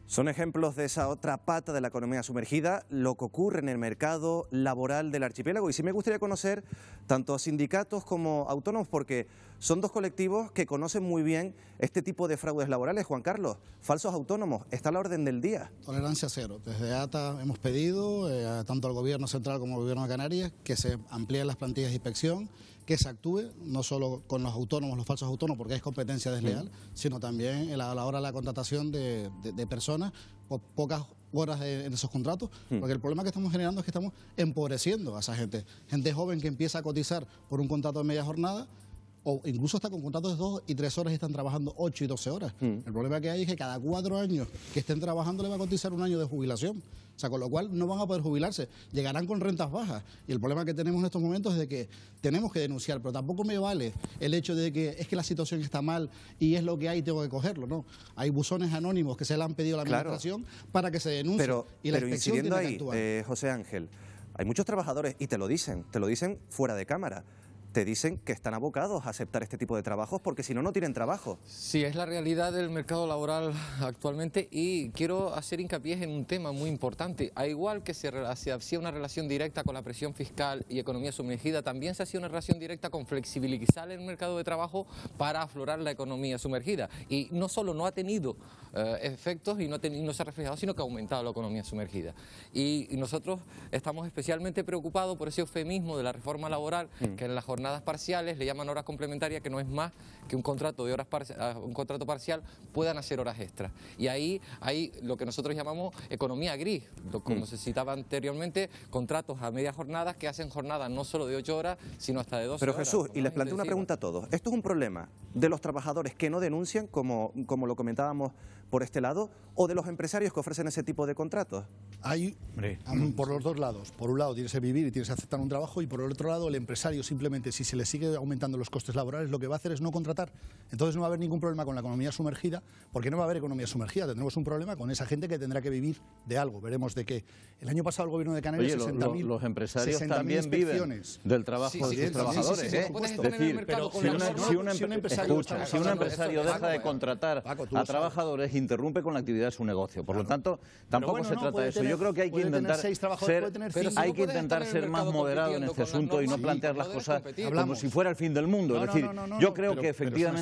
Son ejemplos de esa otra pata de la economía sumergida, lo que ocurre en el mercado laboral del archipiélago. Y sí me gustaría conocer tanto a sindicatos como autónomos, porque son dos colectivos que conocen muy bien este tipo de fraudes laborales. Juan Carlos, falsos autónomos, está a la orden del día. Tolerancia cero. Desde ATA hemos pedido, tanto al Gobierno central como al Gobierno de Canarias, que se amplíen las plantillas de inspección, que se actúe no solo con los autónomos, los falsos autónomos, porque es competencia desleal, sino también a la hora de la contratación de personas por pocas horas en esos contratos, porque el problema que estamos generando es que estamos empobreciendo a esa gente joven que empieza a cotizar por un contrato de media jornada, o incluso hasta con contratos de 2 y 3 horas y están trabajando 8 y 12 horas. El problema que hay es que cada 4 años que estén trabajando le va a cotizar un año de jubilación. O sea, con lo cual no van a poder jubilarse, llegarán con rentas bajas. Y el problema que tenemos en estos momentos es de que tenemos que denunciar, pero tampoco me vale el hecho de que es que la situación está mal y es lo que hay y tengo que cogerlo, ¿no? Hay buzones anónimos que se le han pedido a la administración para que se denuncie. Y la inspección incidiendo tiene ahí, que actuar. José Ángel, hay muchos trabajadores y te lo dicen fuera de cámara. Te dicen que están abocados a aceptar este tipo de trabajos porque si no, no tienen trabajo. Sí, es la realidad del mercado laboral actualmente y quiero hacer hincapié en un tema muy importante. A igual que se hacía una relación directa con la presión fiscal y economía sumergida, también se hacía una relación directa con flexibilizar el mercado de trabajo para aflorar la economía sumergida. Y no solo no ha tenido efectos y no se ha reflejado, sino que ha aumentado la economía sumergida. Y nosotros estamos especialmente preocupados por ese eufemismo de la reforma laboral, que en la jornada parciales, le llaman horas complementarias, que no es más que un contrato de horas un contrato parcial puedan hacer horas extras. Y ahí hay lo que nosotros llamamos economía gris, como se citaba anteriormente, contratos a media jornada que hacen jornadas no solo de 8 horas, sino hasta de 12 Pero horas. Jesús, y les planteo una pregunta a todos. ¿Esto es un problema de los trabajadores que no denuncian, como lo comentábamos por este lado, o de los empresarios que ofrecen ese tipo de contratos? Hay por los dos lados. Por un lado tienes que vivir y tienes que aceptar un trabajo, y por el otro lado el empresario simplemente, si se le sigue aumentando los costes laborales, lo que va a hacer es no contratar. Entonces no va a haber ningún problema con la economía sumergida, porque no va a haber economía sumergida. Tendremos un problema con esa gente que tendrá que vivir de algo. Veremos de qué. El año pasado el Gobierno de Canarias, 60.000 los empresarios 60.000 también viven inspecciones. del trabajo de sus trabajadores. Sí, Es decir, si un empresario deja de contratar a trabajadores, interrumpe con la actividad de su negocio. Por lo tanto, tampoco se trata de eso. Yo creo que hay que intentar ser más moderado en este asunto y no plantear las cosas como si fuera el fin del mundo. Es decir, yo creo que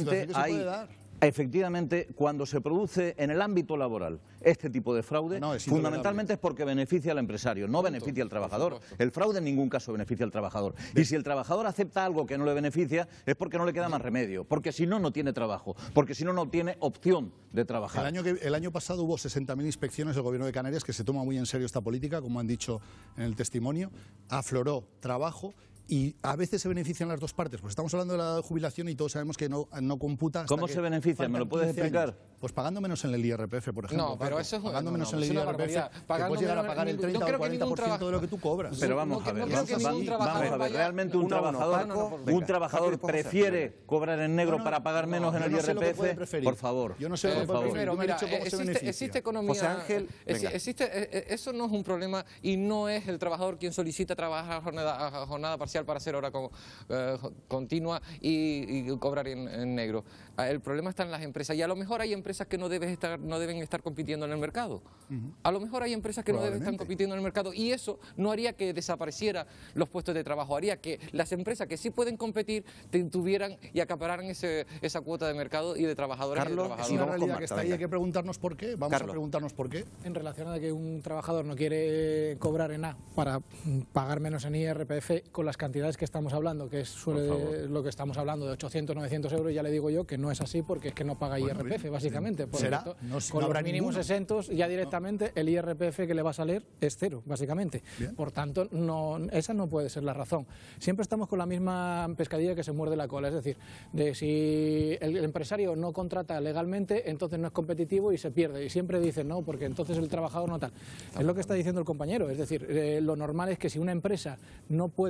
efectivamente, cuando se produce en el ámbito laboral este tipo de fraude, fundamentalmente es porque beneficia al empresario, no beneficia al trabajador. El fraude en ningún caso beneficia al trabajador. Y si el trabajador acepta algo que no le beneficia, es porque no le queda más remedio, porque si no, no tiene trabajo, porque si no, no tiene opción de trabajar. El año pasado hubo 60.000 inspecciones del Gobierno de Canarias, que se toma muy en serio esta política, como han dicho en el testimonio. Afloró trabajo. Y a veces se benefician las dos partes, porque estamos hablando de la jubilación y todos sabemos que no computa. ¿Cómo se beneficia? ¿Me lo puedes explicar? Años. Pues pagando menos en el IRPF, por ejemplo. No, pero eso es pagando menos en el IRPF, que puedes llegar a pagar el 30 o el 40% de lo que tú cobras. Pero vamos a ver, ¿realmente un trabajador prefiere cobrar en negro para pagar menos en el IRPF? Por favor. Yo no sé lo que puede preferir. Yo me he dicho cómo se beneficia. Existe economía. José Ángel, eso no es un problema y no es el trabajador quien solicita trabajar a jornada parcial para hacer hora continua y cobrar en negro. El problema está en las empresas, y a lo mejor hay empresas que no deben estar compitiendo en el mercado. A lo mejor hay empresas que no deben estar compitiendo en el mercado, y eso no haría que desaparecieran los puestos de trabajo, haría que las empresas que sí pueden competir tuvieran y acapararan esa cuota de mercado y de trabajadores. Carlos, es una realidad que está ahí, hay que preguntarnos por qué. Vamos a preguntarnos por qué. En relación a que un trabajador no quiere cobrar en A para pagar menos en IRPF, con las cantidades que estamos hablando, que es lo que estamos hablando de 800, 900 euros, ya le digo yo que no es así, porque es que no paga IRPF, básicamente. Por ¿Será? Con los mínimos exentos, ya directamente el IRPF que le va a salir es cero, básicamente. Bien. Por tanto, esa no puede ser la razón. Siempre estamos con la misma pescadilla que se muerde la cola, es decir, de si el empresario no contrata legalmente, entonces no es competitivo y se pierde. Y siempre dicen, no, porque entonces el trabajador no tal. Es lo que está diciendo el compañero, es decir, lo normal es que si una empresa no puede competir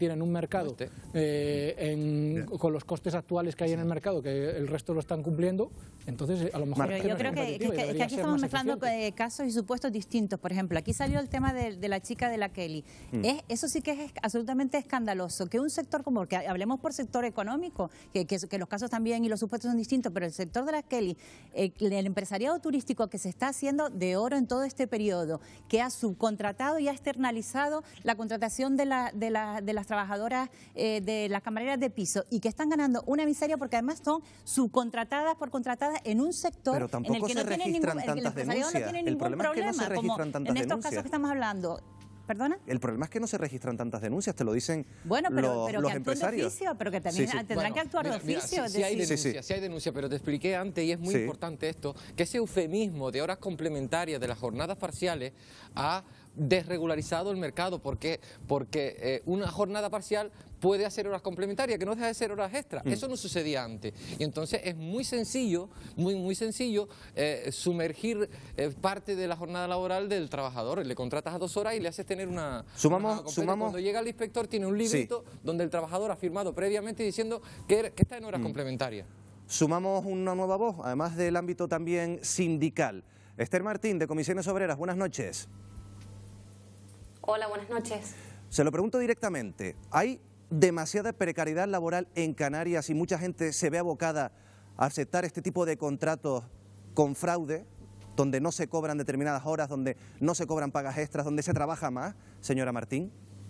competir en un mercado con los costes actuales que hay en el mercado, que el resto lo están cumpliendo, entonces a lo mejor... Pero yo creo que aquí estamos mezclando casos y supuestos distintos. Por ejemplo, aquí salió el tema de la chica de la Kelly. Eso sí que es absolutamente escandaloso, que un sector como, que hablemos por sector económico, que los casos también y los supuestos son distintos, pero el sector de la Kelly, el empresariado turístico que se está haciendo de oro en todo este periodo, que ha subcontratado y ha externalizado la contratación de las trabajadoras, de las camareras de piso, y que están ganando una miseria porque además son subcontratadas por contratadas en un sector en el que no tiene ningún, el empresariado no tiene ningún problema, como en estos casos que estamos hablando. ¿Perdona? El problema es que no se registran tantas denuncias, te lo dicen pero los que empresarios. De oficio, pero que también tendrán que actuar de oficio. Sí hay denuncia, pero te expliqué antes, y es muy importante esto, que ese eufemismo de horas complementarias de las jornadas parciales ha desregularizado el mercado. Porque una jornada parcial puede hacer horas complementarias, que no deja de ser horas extras. Eso no sucedía antes. Y entonces es muy sencillo, muy sencillo sumergir parte de la jornada laboral del trabajador. Le contratas a 2 horas y le haces tener una... Sumamos. Cuando llega el inspector tiene un librito donde el trabajador ha firmado previamente diciendo que está en horas complementarias. Sumamos una nueva voz, además del ámbito también sindical. Esther Martín, de Comisiones Obreras, buenas noches. Hola, buenas noches. Se lo pregunto directamente, ¿hay demasiada precariedad laboral en Canarias y mucha gente se ve abocada a aceptar este tipo de contratos con fraude, donde no se cobran determinadas horas, donde no se cobran pagas extras, donde se trabaja más, señora Martín?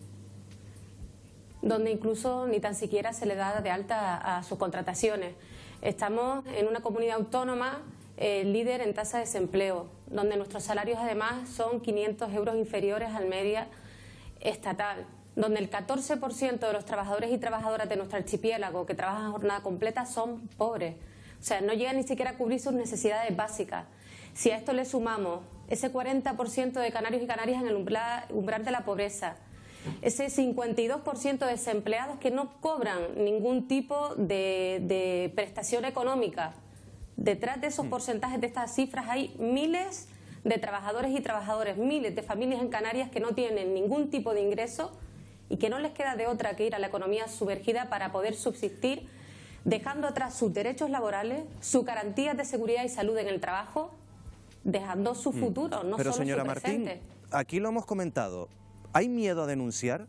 Donde incluso ni tan siquiera se le da de alta a sus contrataciones. Estamos en una comunidad autónoma líder en tasa de desempleo, donde nuestros salarios además son 500 euros inferiores al media estatal, donde el 14% de los trabajadores y trabajadoras de nuestro archipiélago que trabajan a jornada completa son pobres. O sea, no llegan ni siquiera a cubrir sus necesidades básicas. Si a esto le sumamos ese 40% de canarios y canarias en el umbral de la pobreza, ese 52% de desempleados que no cobran ningún tipo de prestación económica, detrás de esos porcentajes, de estas cifras, hay miles de trabajadores y trabajadoras, miles de familias en Canarias que no tienen ningún tipo de ingreso y que no les queda de otra que ir a la economía sumergida para poder subsistir, dejando atrás sus derechos laborales, sus garantías de seguridad y salud en el trabajo, dejando su futuro, no Pero solo señora su Martín, presente. aquí lo hemos comentado, ¿hay miedo a denunciar?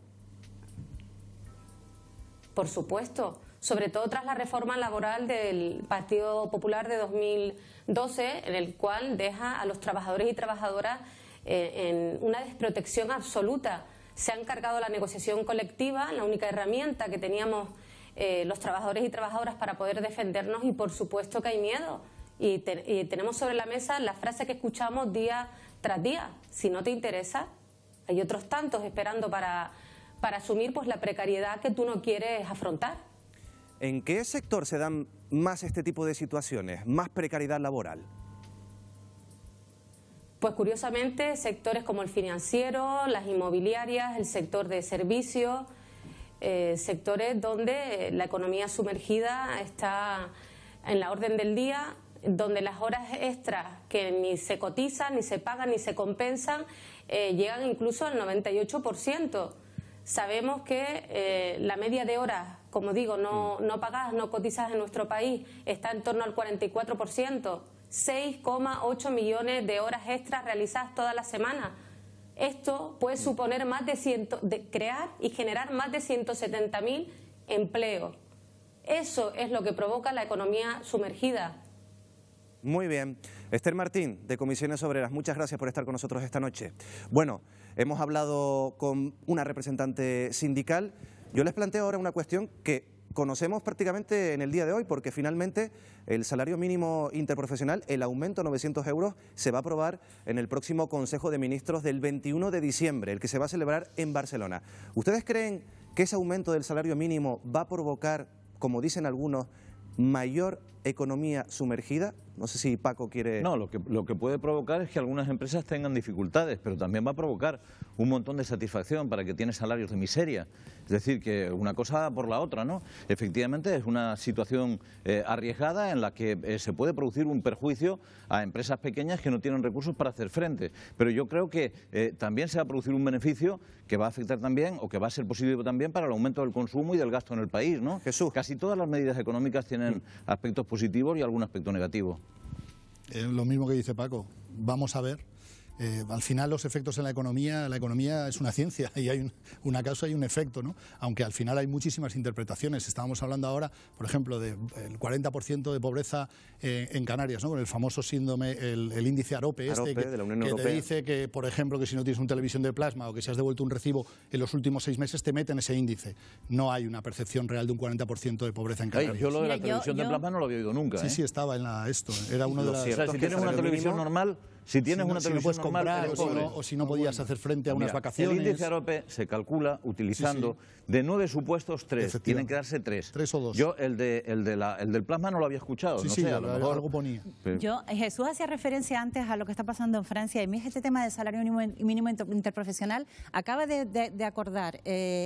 Por supuesto, sobre todo tras la reforma laboral del Partido Popular de 2012, en el cual deja a los trabajadores y trabajadoras en una desprotección absoluta. Se han cargado la negociación colectiva, la única herramienta que teníamos los trabajadores y trabajadoras para poder defendernos, y por supuesto que hay miedo. Y tenemos sobre la mesa la frase que escuchamos día tras día: si no te interesa, hay otros tantos esperando para asumir pues la precariedad que tú no quieres afrontar. ¿En qué sector se dan más este tipo de situaciones, más precariedad laboral? Pues curiosamente sectores como el financiero, las inmobiliarias, el sector de servicios, sectores donde la economía sumergida está en la orden del día, donde las horas extras que ni se cotizan, ni se pagan, ni se compensan, llegan incluso al 98%. Sabemos que la media de horas, como digo, no pagadas, no cotizadas en nuestro país, está en torno al 44%, 6,8 millones de horas extras realizadas toda la semana. Esto puede suponer crear y generar más de 170.000 empleos. Eso es lo que provoca la economía sumergida. Muy bien. Esther Martín, de Comisiones Obreras, muchas gracias por estar con nosotros esta noche. Bueno, hemos hablado con una representante sindical. Yo les planteo ahora una cuestión que conocemos prácticamente en el día de hoy, porque finalmente el salario mínimo interprofesional, el aumento a 900 euros, se va a aprobar en el próximo Consejo de Ministros del 21 de diciembre, el que se va a celebrar en Barcelona. ¿Ustedes creen que ese aumento del salario mínimo va a provocar, como dicen algunos, mayor economía sumergida? No sé si Paco quiere... No, lo que puede provocar es que algunas empresas tengan dificultades, pero también va a provocar un montón de satisfacción para que tiene salarios de miseria. Es decir, que una cosa por la otra, ¿no? Efectivamente es una situación arriesgada en la que se puede producir un perjuicio a empresas pequeñas que no tienen recursos para hacer frente. Pero yo creo que también se va a producir un beneficio que va a afectar también, o que va a ser positivo también, para el aumento del consumo y del gasto en el país, ¿no? Jesús. Casi todas las medidas económicas tienen aspectos positivos y algún aspecto negativo. Lo mismo que dice Paco, vamos a ver. Al final los efectos en la economía es una ciencia y hay una causa y un efecto, ¿no? Aunque al final hay muchísimas interpretaciones. Estábamos hablando ahora, por ejemplo, del 40% de pobreza en Canarias, ¿no? Con el famoso síndrome, el índice AROPE, de la Unión que Europea. te dice que, por ejemplo, que si no tienes una televisión de plasma o que si has devuelto un recibo en los últimos 6 meses te meten ese índice. No hay una percepción real de un 40% de pobreza en Canarias. Yo lo de la televisión de plasma no lo había oído nunca. Sí, estaba en era uno de los... O sea, si tienes una televisión normal... Si tienes una televisión puedes normal, comprar, eres pobre. o si no podías hacer frente a unas vacaciones. El índice AROPE se calcula utilizando de 9 supuestos 3. Tienen que darse 3. 3 o 2. Yo el del plasma no lo había escuchado. Sí, no sí, sé, a lo mejor algo ponía. Jesús hacía referencia antes a lo que está pasando en Francia. Y a mí este tema del salario mínimo interprofesional acaba de acordar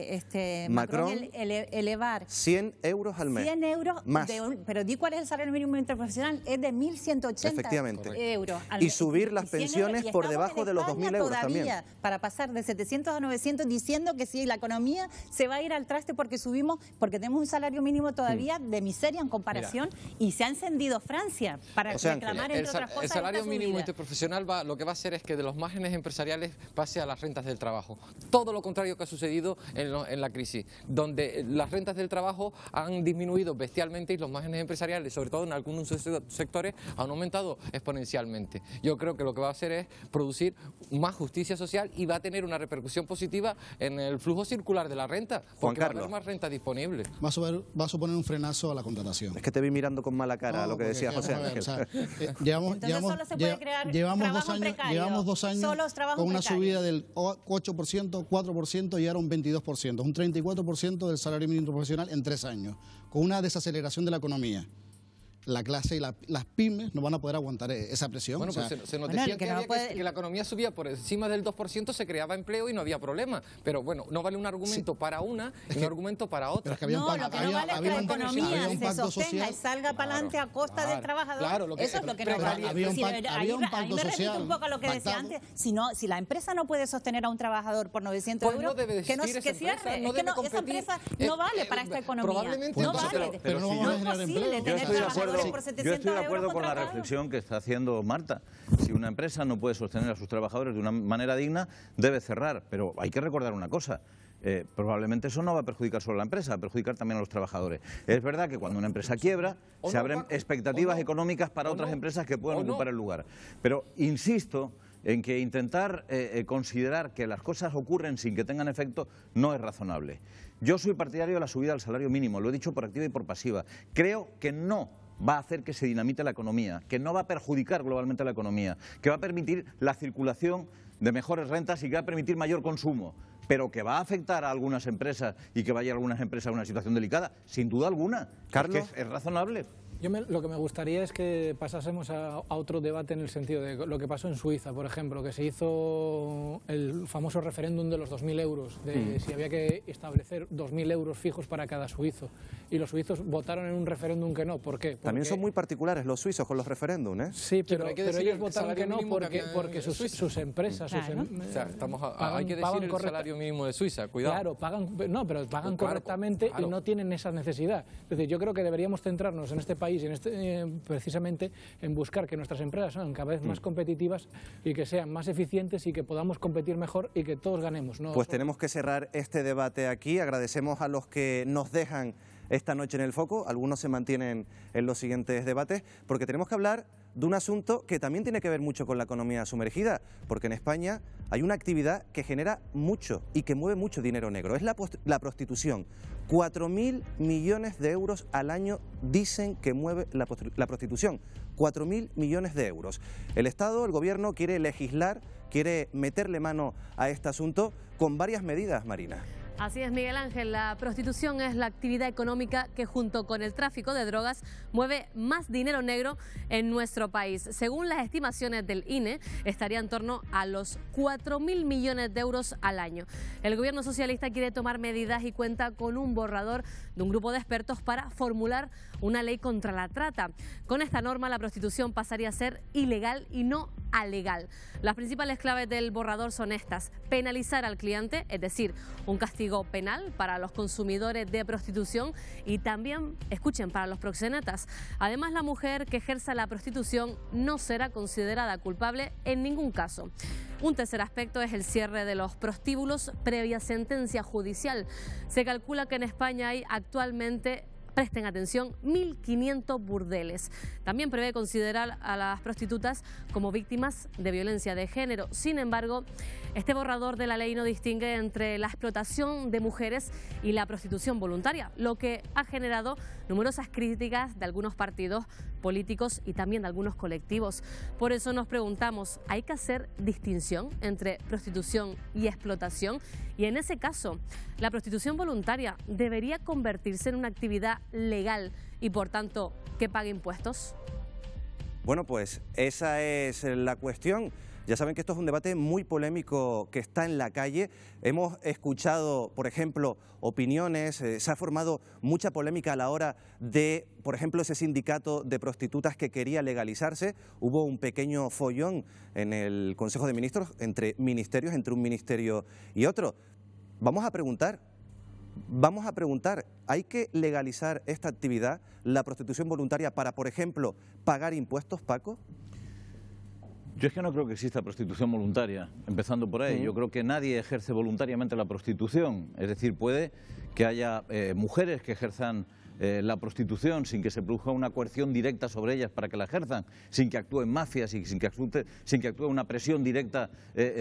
Macron elevar 100 euros al mes. 100 euros más. Pero di cuál es el salario mínimo interprofesional, es de 1.180 euros al mes. Y subir las pensiones por debajo de los 2.000 euros también. Para pasar de 700 a 900, diciendo que si la economía se va a ir al traste porque tenemos un salario mínimo todavía de miseria en comparación, y se ha encendido Francia para reclamar, entre otras cosas, el salario mínimo interprofesional lo que va a hacer es que de los márgenes empresariales pase a las rentas del trabajo. Todo lo contrario que ha sucedido en la crisis, donde las rentas del trabajo han disminuido bestialmente y los márgenes empresariales, sobre todo en algunos sectores, han aumentado exponencialmente. Yo creo que lo que va a hacer es producir más justicia social y va a tener una repercusión positiva en el flujo circular de la renta, porque va a haber más renta disponible. Va a suponer un frenazo a la contratación. Es que te vi mirando con mala cara lo que decía José Ángel. Llevamos 2 años con una subida del 8%, 4% y ahora un 22%, un 34% del salario mínimo profesional en 3 años, con una desaceleración de la economía. La clase y las pymes no van a poder aguantar esa presión. Bueno, pues se nos decía que la economía subía por encima del 2%, se creaba empleo y no había problema. Pero bueno, no vale un argumento para una y un argumento para otra. Lo que no vale es que la economía se sostenga y salga para adelante a costa del trabajador. Eso es lo que no vale. Ahí me repito un poco a lo que decía antes. Si la empresa no puede sostener a un trabajador por 900 euros, que cierre. Es que esa empresa no vale para esta economía. No vale. Pero no es posible tener trabajadores. Yo estoy de acuerdo con la reflexión que está haciendo Marta. Si una empresa no puede sostener a sus trabajadores de una manera digna, debe cerrar. Pero hay que recordar una cosa. Probablemente eso no va a perjudicar solo a la empresa, va a perjudicar también a los trabajadores. Es verdad que cuando una empresa quiebra, se abren expectativas económicas para otras empresas que puedan ocupar el lugar. Pero insisto en que intentar considerar que las cosas ocurren sin que tengan efecto no es razonable. Yo soy partidario de la subida del salario mínimo, lo he dicho por activa y por pasiva. Creo que no va a hacer que se dinamite la economía, que no va a perjudicar globalmente a la economía, que va a permitir la circulación de mejores rentas y que va a permitir mayor consumo, pero que va a afectar a algunas empresas y que vaya a algunas empresas a una situación delicada, sin duda alguna. Carlos, es razonable. Lo que me gustaría es que pasásemos a otro debate en el sentido de lo que pasó en Suiza, por ejemplo, que se hizo el famoso referéndum de los 2.000 euros, de si había que establecer 2.000 euros fijos para cada suizo. Y los suizos votaron en un referéndum que no. ¿Por qué? También son muy particulares los suizos con los referéndums, ¿eh? Sí, pero ellos votaron que no porque sus empresas... hay que decir el salario mínimo de Suiza, cuidado. Claro, pagan correctamente y no tienen esa necesidad. Es decir, yo creo que deberíamos centrarnos en este país precisamente en buscar que nuestras empresas sean cada vez más competitivas y que sean más eficientes y que podamos competir mejor y que todos ganemos. Pues tenemos que cerrar este debate aquí. Agradecemos a los que nos dejan esta noche en el foco. Algunos se mantienen en los siguientes debates porque tenemos que hablar de un asunto que también tiene que ver mucho con la economía sumergida, porque en España hay una actividad que genera mucho y que mueve mucho dinero negro. Es la prostitución. 4.000 millones de euros al año dicen que mueve la prostitución. 4.000 millones de euros. El Estado, el Gobierno, quiere legislar, quiere meterle mano a este asunto con varias medidas, Marina. Así es, Miguel Ángel, la prostitución es la actividad económica que junto con el tráfico de drogas mueve más dinero negro en nuestro país. Según las estimaciones del INE, estaría en torno a los 4.000 millones de euros al año. El gobierno socialista quiere tomar medidas y cuenta con un borrador de un grupo de expertos para formular una ley contra la trata. Con esta norma, la prostitución pasaría a ser ilegal y no alegal. Las principales claves del borrador son estas: penalizar al cliente, es decir, un castigo penal para los consumidores de prostitución y también, escuchen, para los proxenetas. Además, la mujer que ejerza la prostitución no será considerada culpable en ningún caso. Un tercer aspecto es el cierre de los prostíbulos previa sentencia judicial. Se calcula que en España hay actualmente, presten atención, 1.500 burdeles. También prevé considerar a las prostitutas como víctimas de violencia de género. Sin embargo, este borrador de la ley no distingue entre la explotación de mujeres y la prostitución voluntaria, lo que ha generado numerosas críticas de algunos partidos políticos y también de algunos colectivos. Por eso nos preguntamos, ¿hay que hacer distinción entre prostitución y explotación? Y en ese caso, ¿la prostitución voluntaria debería convertirse en una actividad legal y, por tanto, que pague impuestos? Bueno, pues esa es la cuestión. Ya saben que esto es un debate muy polémico que está en la calle. Hemos escuchado, por ejemplo, opiniones, se ha formado mucha polémica a la hora de, por ejemplo, ese sindicato de prostitutas que quería legalizarse. Hubo un pequeño follón en el Consejo de Ministros entre ministerios, entre un ministerio y otro. Vamos a preguntar, ¿hay que legalizar esta actividad, la prostitución voluntaria, para, por ejemplo, pagar impuestos, Paco? Yo es que no creo que exista prostitución voluntaria, empezando por ahí. Yo creo que nadie ejerce voluntariamente la prostitución. Es decir, puede que haya mujeres que ejerzan la prostitución sin que se produzca una coerción directa sobre ellas para que la ejerzan, sin que actúen mafias y sin que actúe una presión directa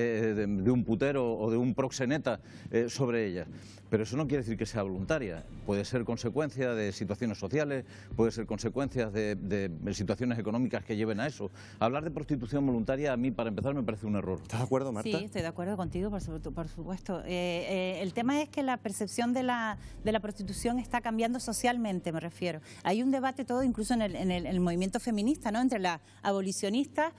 de un putero o de un proxeneta sobre ellas. Pero eso no quiere decir que sea voluntaria. Puede ser consecuencia de situaciones sociales, puede ser consecuencia de situaciones económicas que lleven a eso. Hablar de prostitución voluntaria, a mí, para empezar, me parece un error. ¿Estás de acuerdo, Marta? Sí, estoy de acuerdo contigo, por supuesto. El tema es que la percepción de la prostitución está cambiando socialmente, me refiero. Hay un debate todo, incluso en el movimiento feminista, ¿no?, entre las abolicionistas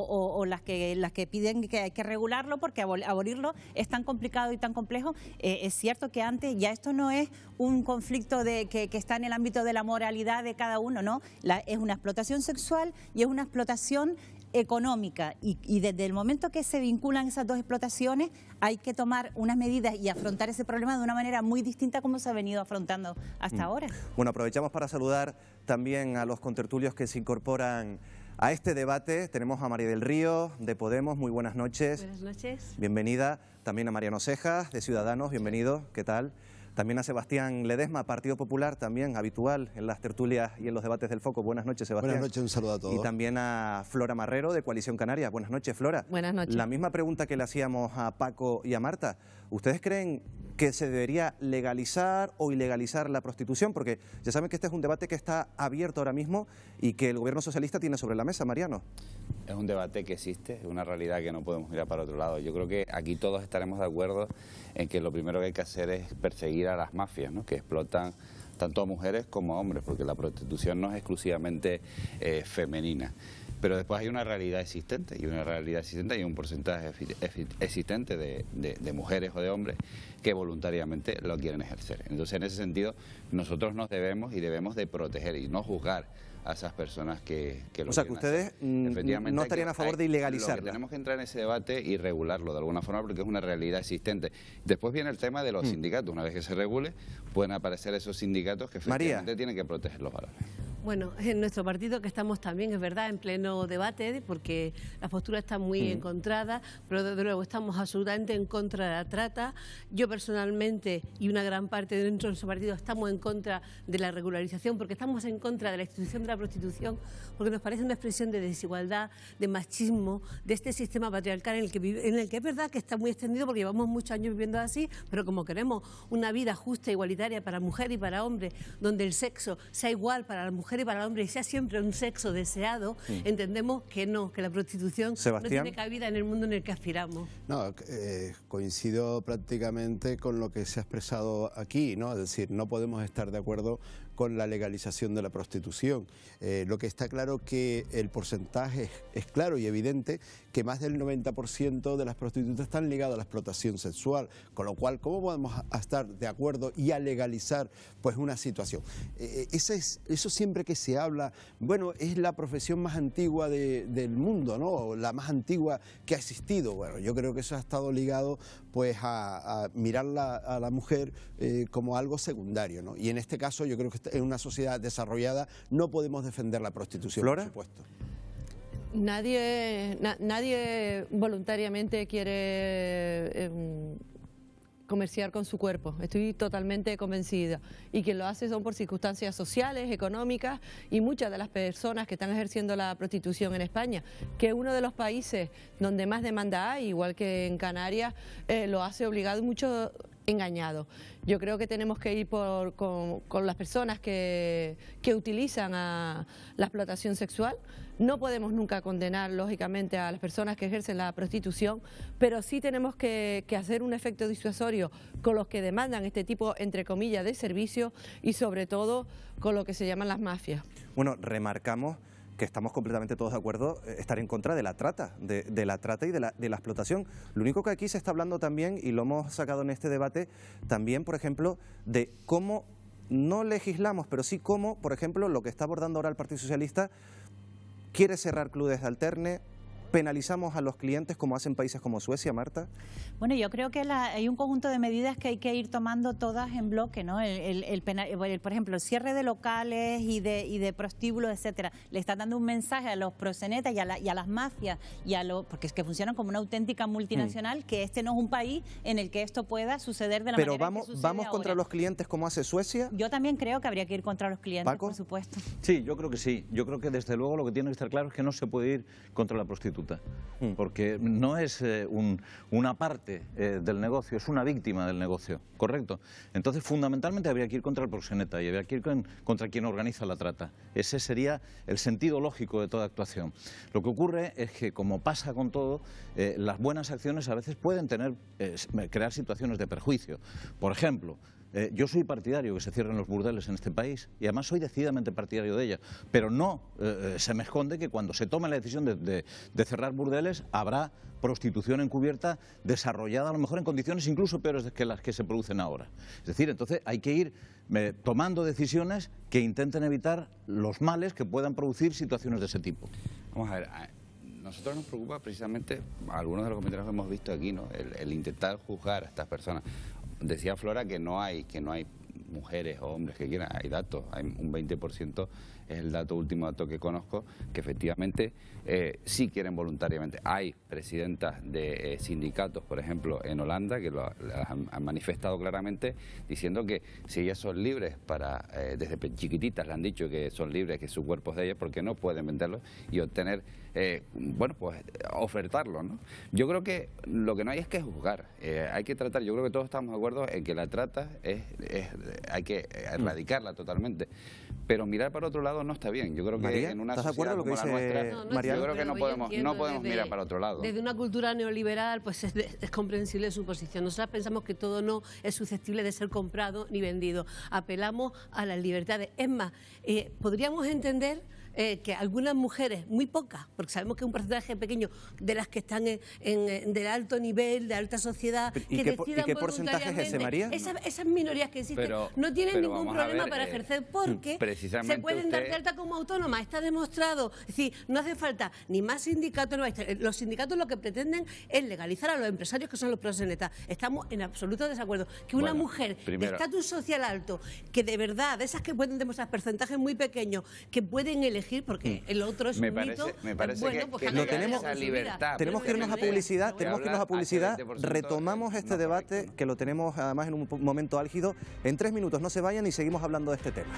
o las que piden que hay que regularlo porque abolirlo es tan complicado y tan complejo. Es cierto que antes ya esto no es un conflicto que está en el ámbito de la moralidad de cada uno, ¿no? Es una explotación sexual y es una explotación económica, y desde el momento que se vinculan esas dos explotaciones hay que tomar unas medidas y afrontar ese problema de una manera muy distinta como se ha venido afrontando hasta ahora. Bueno, aprovechamos para saludar también a los contertulios que se incorporan a este debate. Tenemos a María del Río, de Podemos, muy buenas noches. Buenas noches. Bienvenida. También a Mariano Cejas, de Ciudadanos, bienvenido, ¿qué tal? También a Sebastián Ledesma, Partido Popular, también habitual en las tertulias y en los debates del Foco. Buenas noches, Sebastián. Buenas noches, un saludo a todos. Y también a Flora Marrero, de Coalición Canaria. Buenas noches, Flora. Buenas noches. La misma pregunta que le hacíamos a Paco y a Marta. ¿Ustedes creen que se debería legalizar o ilegalizar la prostitución? Porque ya saben que este es un debate que está abierto ahora mismo y que el gobierno socialista tiene sobre la mesa, Mariano. Es un debate que existe, es una realidad que no podemos mirar para otro lado. Yo creo que aquí todos estaremos de acuerdo en que lo primero que hay que hacer es perseguir a las mafias, ¿no?, que explotan tanto a mujeres como a hombres, porque la prostitución no es exclusivamente femenina. Pero después hay una realidad existente, y hay un porcentaje existente de mujeres o de hombres que voluntariamente lo quieren ejercer. Entonces, en ese sentido, nosotros nos debemos de proteger y no juzgar a esas personas que lo O sea, que ustedes no estarían a favor de ilegalizarla. Tenemos que entrar en ese debate y regularlo de alguna forma porque es una realidad existente. Después viene el tema de los sindicatos. Una vez que se regule, pueden aparecer esos sindicatos que efectivamente tienen que proteger los valores. Bueno, en nuestro partido que estamos también, es verdad, en pleno debate, porque las posturas están muy encontradas, pero desde luego estamos absolutamente en contra de la trata. Yo personalmente y una gran parte dentro de nuestro partido estamos en contra de la regularización, porque estamos en contra de la institución de la prostitución, porque nos parece una expresión de desigualdad, de machismo, de este sistema patriarcal en el que es verdad que está muy extendido porque llevamos muchos años viviendo así, pero como queremos una vida justa, igualitaria para mujer y para hombre, donde el sexo sea igual para las mujeres mujer y para el hombre y sea siempre un sexo deseado, entendemos que no, que la prostitución no tiene cabida en el mundo en el que aspiramos. No, coincido prácticamente con lo que se ha expresado aquí, ¿no? Es decir, no podemos estar de acuerdo con la legalización de la prostitución. Lo que está claro que el porcentaje es claro y evidente que más del 90% de las prostitutas están ligadas a la explotación sexual, con lo cual, ¿cómo podemos estar de acuerdo y a legalizar pues una situación? Eso siempre que se habla, bueno, es la profesión más antigua del mundo, ¿no? La más antigua que ha existido. Bueno, yo creo que eso ha estado ligado pues a mirar a la mujer como algo secundario, ¿no? Y en este caso yo creo que en una sociedad desarrollada no podemos defender la prostitución, ¿Flora? por supuesto. Nadie voluntariamente quiere comerciar con su cuerpo, estoy totalmente convencida, y quien lo hace son por circunstancias sociales, económicas, y muchas de las personas que están ejerciendo la prostitución en España, que es uno de los países donde más demanda hay, igual que en Canarias, lo hace obligado y mucho engañado. Yo creo que tenemos que ir con las personas que utilizan la explotación sexual. No podemos nunca condenar, lógicamente, a las personas que ejercen la prostitución, pero sí tenemos que hacer un efecto disuasorio con los que demandan este tipo, entre comillas, de servicios y sobre todo con lo que se llaman las mafias. Bueno, remarcamos que estamos completamente todos de acuerdo, estar en contra de la trata, de la trata y de la explotación. Lo único que aquí se está hablando también, y lo hemos sacado en este debate, también, por ejemplo, de cómo no legislamos, pero sí cómo, por ejemplo, lo que está abordando ahora el Partido Socialista, quiere cerrar clubes de alterne, penalizamos a los clientes como hacen países como Suecia, Marta. Bueno, yo creo que hay un conjunto de medidas que hay que ir tomando todas en bloque, ¿no? Por ejemplo, el cierre de locales y de prostíbulos, etcétera, le está dando un mensaje a los proxenetas y a las mafias, porque es que funcionan como una auténtica multinacional, que este no es un país en el que esto pueda suceder de la manera que sucede ¿vamos contra ahora. Los clientes como hace Suecia? Yo también creo que habría que ir contra los clientes, ¿Paco? por supuesto. Sí, yo creo que sí. Yo creo que desde luego lo que tiene que estar claro es que no se puede ir contra la prostituta. Porque no es una parte del negocio, es una víctima del negocio, ¿correcto? Entonces, fundamentalmente habría que ir contra el proxeneta y habría que ir contra quien organiza la trata. Ese sería el sentido lógico de toda actuación. Lo que ocurre es que, como pasa con todo, las buenas acciones a veces pueden crear situaciones de perjuicio. Por ejemplo, yo soy partidario que se cierren los burdeles en este país y además soy decididamente partidario de ella, pero no se me esconde que cuando se tome la decisión de cerrar burdeles habrá prostitución encubierta desarrollada a lo mejor en condiciones incluso peores que las que se producen ahora. Es decir, entonces hay que ir tomando decisiones que intenten evitar los males que puedan producir situaciones de ese tipo. Vamos a ver, nosotros nos preocupa precisamente algunos de los comentarios que hemos visto aquí, ¿no? El intentar juzgar a estas personas. Decía Flora que no hay mujeres o hombres que quieran, hay datos, hay un 20%, es el último dato que conozco, que efectivamente sí quieren voluntariamente. Hay presidentas de sindicatos, por ejemplo, en Holanda, que lo han manifestado claramente, diciendo que si ellas son libres desde chiquititas le han dicho que son libres, que su cuerpo es de ellas, porque no pueden venderlo y obtener, bueno, pues ofertarlo, ¿no? Yo creo que lo que no hay es que juzgar, hay que tratar, yo creo que todos estamos de acuerdo en que la trata hay que erradicarla totalmente, pero mirar para otro lado no está bien. Yo creo que María, en una ¿estás de sociedad acuerdo como con la lo que dice nuestra, María? yo creo que no podemos mirar para otro lado. Desde una cultura neoliberal, pues es comprensible su posición. Nosotros pensamos que todo no es susceptible de ser comprado ni vendido. Apelamos a las libertades. Es más, podríamos entender que algunas mujeres, muy pocas, porque sabemos que es un porcentaje pequeño de las que están del alto nivel, de alta sociedad, ¿Y qué porcentaje es ese, María? Esas minorías que existen no tienen ningún problema para ejercer porque se pueden dar de alta como autónomas. Está demostrado. Es decir, no hace falta ni más sindicatos. Los sindicatos lo que pretenden es legalizar a los empresarios que son los proxenetas. Estamos en absoluto desacuerdo. Que una mujer de estatus social alto, que de verdad, de esas que pueden demostrar porcentajes muy pequeños, que pueden elegir, porque el otro es un mito, me parece bueno, que lo tenemos, esa libertad. tenemos que irnos a publicidad, retomamos este debate que lo tenemos además en un momento álgido. En 3 minutos no se vayan y seguimos hablando de este tema.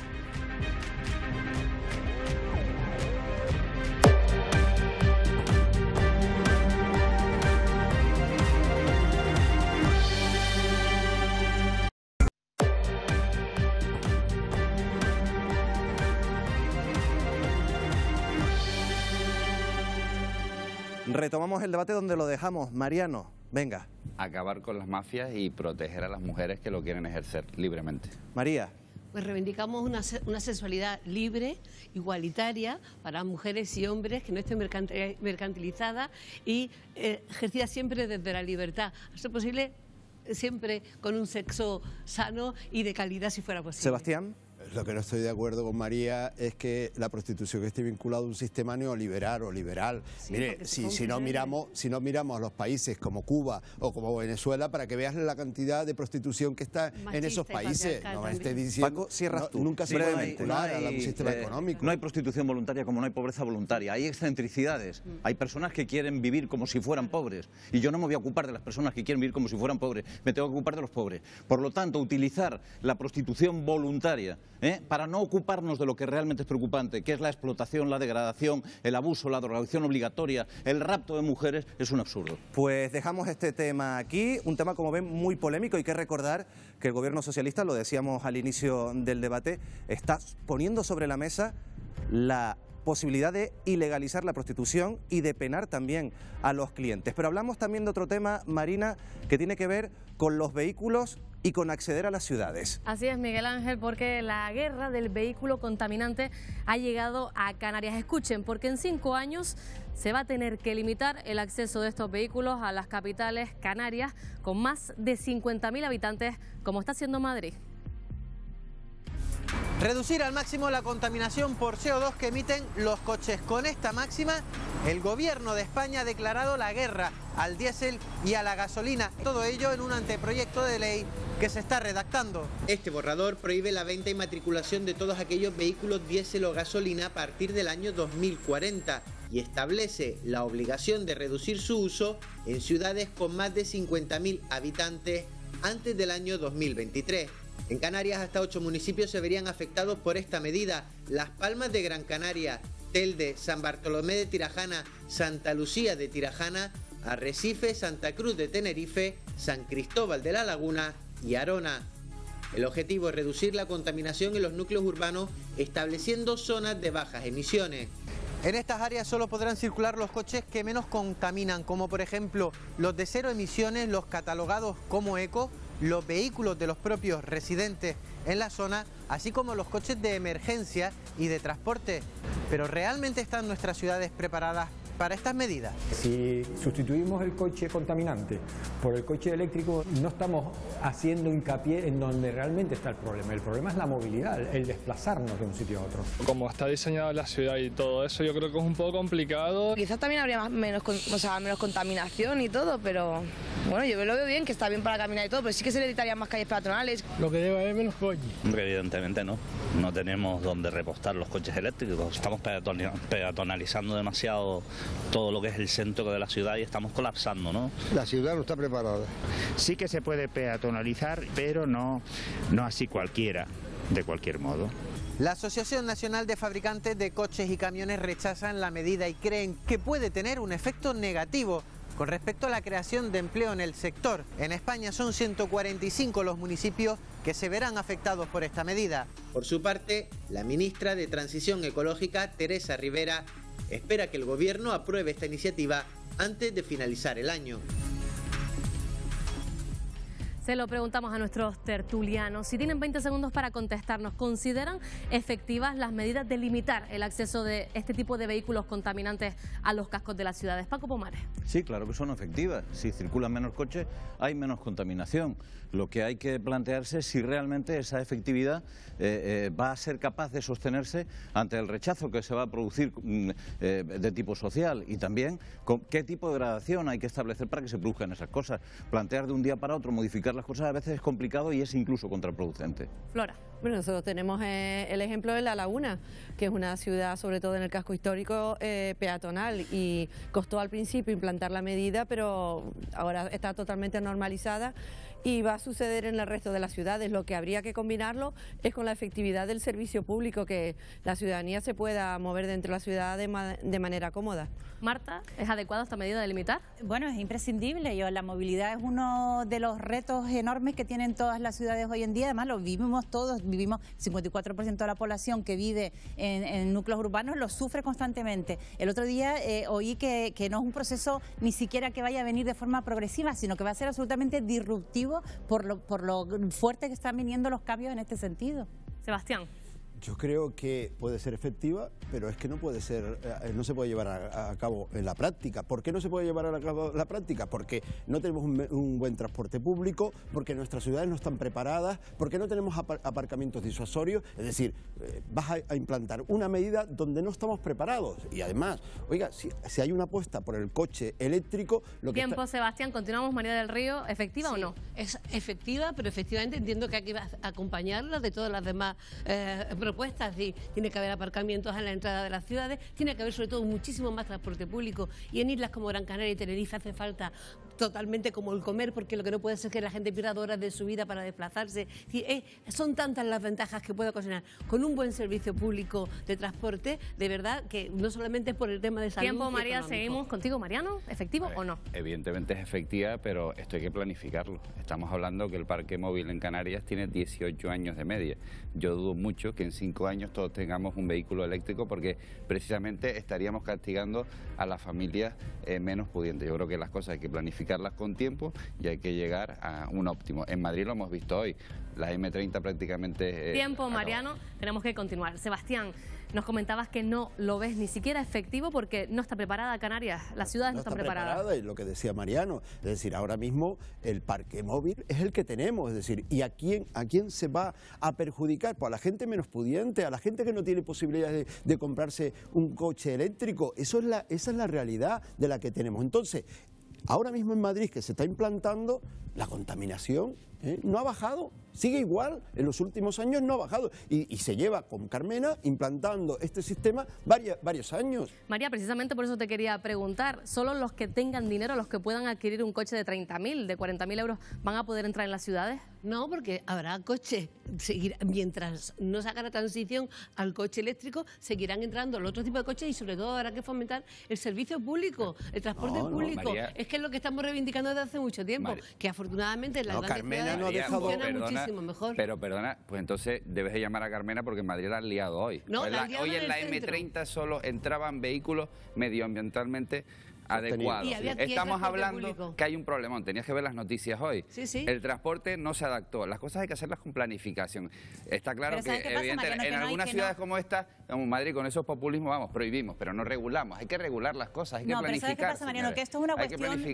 Retomamos el debate donde lo dejamos. Mariano, venga. Acabar con las mafias y proteger a las mujeres que lo quieren ejercer libremente. María. Pues reivindicamos una sexualidad libre, igualitaria, para mujeres y hombres, que no esté mercantilizada y ejercida siempre desde la libertad. A ser posible, siempre con un sexo sano y de calidad, si fuera posible. Sebastián. Lo que no estoy de acuerdo con María es que la prostitución esté vinculada a un sistema neoliberal o liberal. Sí, mire, si no miramos a los países como Cuba o como Venezuela, para que veas la cantidad de prostitución que está en esos países. No me esté diciendo, Paco, cierras tú. Nunca se puede vincular a un sistema económico. No hay prostitución voluntaria como no hay pobreza voluntaria. Hay excentricidades. Hay personas que quieren vivir como si fueran pobres. Y yo no me voy a ocupar de las personas que quieren vivir como si fueran pobres. Me tengo que ocupar de los pobres. Por lo tanto, utilizar la prostitución voluntaria para no ocuparnos de lo que realmente es preocupante, que es la explotación, la degradación, el abuso, la drogadicción obligatoria, el rapto de mujeres, es un absurdo. Pues dejamos este tema aquí, un tema, como ven, muy polémico. Hay que recordar que el gobierno socialista, lo decíamos al inicio del debate, está poniendo sobre la mesa la posibilidad de ilegalizar la prostitución y de penar también a los clientes. Pero hablamos también de otro tema, Marina, que tiene que ver con los vehículos y con acceder a las ciudades. Así es, Miguel Ángel, porque la guerra del vehículo contaminante ha llegado a Canarias. Escuchen, porque en 5 años se va a tener que limitar el acceso de estos vehículos a las capitales canarias con más de 50.000 habitantes, como está haciendo Madrid. Reducir al máximo la contaminación por CO2 que emiten los coches. Con esta máxima, el gobierno de España ha declarado la guerra al diésel y a la gasolina. Todo ello en un anteproyecto de ley que se está redactando. Este borrador prohíbe la venta y matriculación de todos aquellos vehículos diésel o gasolina a partir del año 2040 y establece la obligación de reducir su uso en ciudades con más de 50.000 habitantes antes del año 2023. En Canarias, hasta 8 municipios se verían afectados por esta medida: Las Palmas de Gran Canaria, Telde, San Bartolomé de Tirajana, Santa Lucía de Tirajana, Arrecife, Santa Cruz de Tenerife, San Cristóbal de la Laguna y Arona. El objetivo es reducir la contaminación en los núcleos urbanos, estableciendo zonas de bajas emisiones. En estas áreas solo podrán circular los coches que menos contaminan, como por ejemplo los de cero emisiones, los catalogados como eco, los vehículos de los propios residentes en la zona, así como los coches de emergencia y de transporte. Pero ¿realmente están nuestras ciudades preparadas para estas medidas? Si sustituimos el coche contaminante por el coche eléctrico, no estamos haciendo hincapié en donde realmente está el problema. El problema es la movilidad, el desplazarnos de un sitio a otro. Como está diseñada la ciudad y todo eso, yo creo que es un poco complicado. Quizás también habría menos contaminación y todo, pero bueno, yo lo veo bien, que está bien para caminar y todo, pero sí que se necesitarían más calles peatonales. Lo que debe haber menos coches. Evidentemente no. No tenemos donde repostar los coches eléctricos. Estamos peatonalizando demasiado todo lo que es el centro de la ciudad y estamos colapsando, ¿no? La ciudad no está preparada. Sí que se puede peatonalizar, pero no así cualquiera, de cualquier modo. La Asociación Nacional de Fabricantes de Coches y Camiones rechazan la medida y creen que puede tener un efecto negativo con respecto a la creación de empleo en el sector. En España son 145 los municipios que se verán afectados por esta medida. Por su parte, la ministra de Transición Ecológica, Teresa Rivera, espera que el gobierno apruebe esta iniciativa antes de finalizar el año. Se lo preguntamos a nuestros tertulianos. Si tienen 20 segundos para contestarnos, ¿consideran efectivas las medidas de limitar el acceso de este tipo de vehículos contaminantes a los cascos de las ciudades? Paco Pomares. Sí, claro que son efectivas. Si circulan menos coches, hay menos contaminación. Lo que hay que plantearse es si realmente esa efectividad va a ser capaz de sostenerse ante el rechazo que se va a producir de tipo social, y también con qué tipo de gradación hay que establecer para que se produzcan esas cosas. Plantear de un día para otro, modificar las cosas a veces es complicado y es incluso contraproducente. Flora. Bueno, nosotros tenemos el ejemplo de La Laguna, que es una ciudad, sobre todo en el casco histórico, peatonal, y costó al principio implantar la medida, pero ahora está totalmente normalizada y va a suceder en el resto de las ciudades. Lo que habría que combinarlo es con la efectividad del servicio público, que la ciudadanía se pueda mover dentro de la ciudad de manera cómoda. Marta, ¿es adecuada esta medida de limitar? Bueno, es imprescindible. La movilidad es uno de los retos enormes que tienen todas las ciudades hoy en día. Además, lo vivimos todos. Vivimos 54% de la población que vive en núcleos urbanos, lo sufre constantemente. El otro día oí que no es un proceso ni siquiera que vaya a venir de forma progresiva, sino que va a ser absolutamente disruptivo por lo fuerte que están viniendo los cambios en este sentido. Sebastián. Yo creo que puede ser efectiva, pero es que no puede ser, no se puede llevar a cabo en la práctica. ¿Por qué no se puede llevar a cabo en la práctica? Porque no tenemos un buen transporte público, porque nuestras ciudades no están preparadas, porque no tenemos aparcamientos disuasorios. Es decir, vas a implantar una medida donde no estamos preparados. Y además, oiga, si hay una apuesta por el coche eléctrico... Tiempo, Sebastián, continuamos. María del Río, ¿efectiva o no? Es efectiva, pero efectivamente entiendo que hay que acompañarla de todas las demás propuestas. Y tiene que haber aparcamientos en la entrada de las ciudades, tiene que haber sobre todo muchísimo más transporte público, y en islas como Gran Canaria y Tenerife hace falta totalmente como el comer, porque lo que no puede ser es que la gente pierda horas de su vida para desplazarse. Son tantas las ventajas que puede ocasionar con un buen servicio público de transporte, de verdad, que no solamente es por el tema de salud. Tiempo, María, seguimos contigo, Mariano. ¿Efectivo o no? Evidentemente es efectiva, pero esto hay que planificarlo. Estamos hablando que el parque móvil en Canarias tiene 18 años de media. Yo dudo mucho que en 5 años todos tengamos un vehículo eléctrico, porque precisamente estaríamos castigando a las familias menos pudientes. Yo creo que las cosas hay que planificarlas con tiempo y hay que llegar a un óptimo. En Madrid lo hemos visto hoy, la M30 prácticamente... Tiempo, Mariano, tenemos que continuar. Sebastián, nos comentabas que no lo ves ni siquiera efectivo porque no está preparada Canarias, las ciudades no están preparadas. Y lo que decía Mariano, es decir, ahora mismo el parque móvil es el que tenemos, es decir, ¿y a quién se va a perjudicar? Pues a la gente menos pudiente, a la gente que no tiene posibilidades de comprarse un coche eléctrico. Esa es la realidad de la que tenemos. Entonces, ahora mismo en Madrid, que se está implantando, la contaminación no ha bajado, sigue igual, en los últimos años no ha bajado, y se lleva con Carmena implantando este sistema varios años. María, precisamente por eso te quería preguntar, ¿solo los que tengan dinero, los que puedan adquirir un coche de 30.000, de 40.000 euros, van a poder entrar en las ciudades? No, porque habrá coches, mientras no se haga la transición al coche eléctrico, seguirán entrando los otros tipos de coches, y sobre todo habrá que fomentar el servicio público, el transporte público. María, es que es lo que estamos reivindicando desde hace mucho tiempo, que afortunadamente en las grandes ciudades funciona muchísimo mejor. Pero perdona, pues entonces debes de llamar a Carmena, porque en Madrid la han liado hoy. No, hoy en la M30 solo entraban vehículos medioambientalmente adecuados. Estamos hablando público, que hay un problemón, tenías que ver las noticias hoy. Sí. El transporte no se adaptó, las cosas hay que hacerlas con planificación. Está claro que evidentemente en algunas ciudades como esta, como Madrid, con esos populismos, vamos, prohibimos, pero no regulamos. Hay que regular las cosas, hay que planificar. Pero ¿sabes qué pasa, Mariano? Que esto es una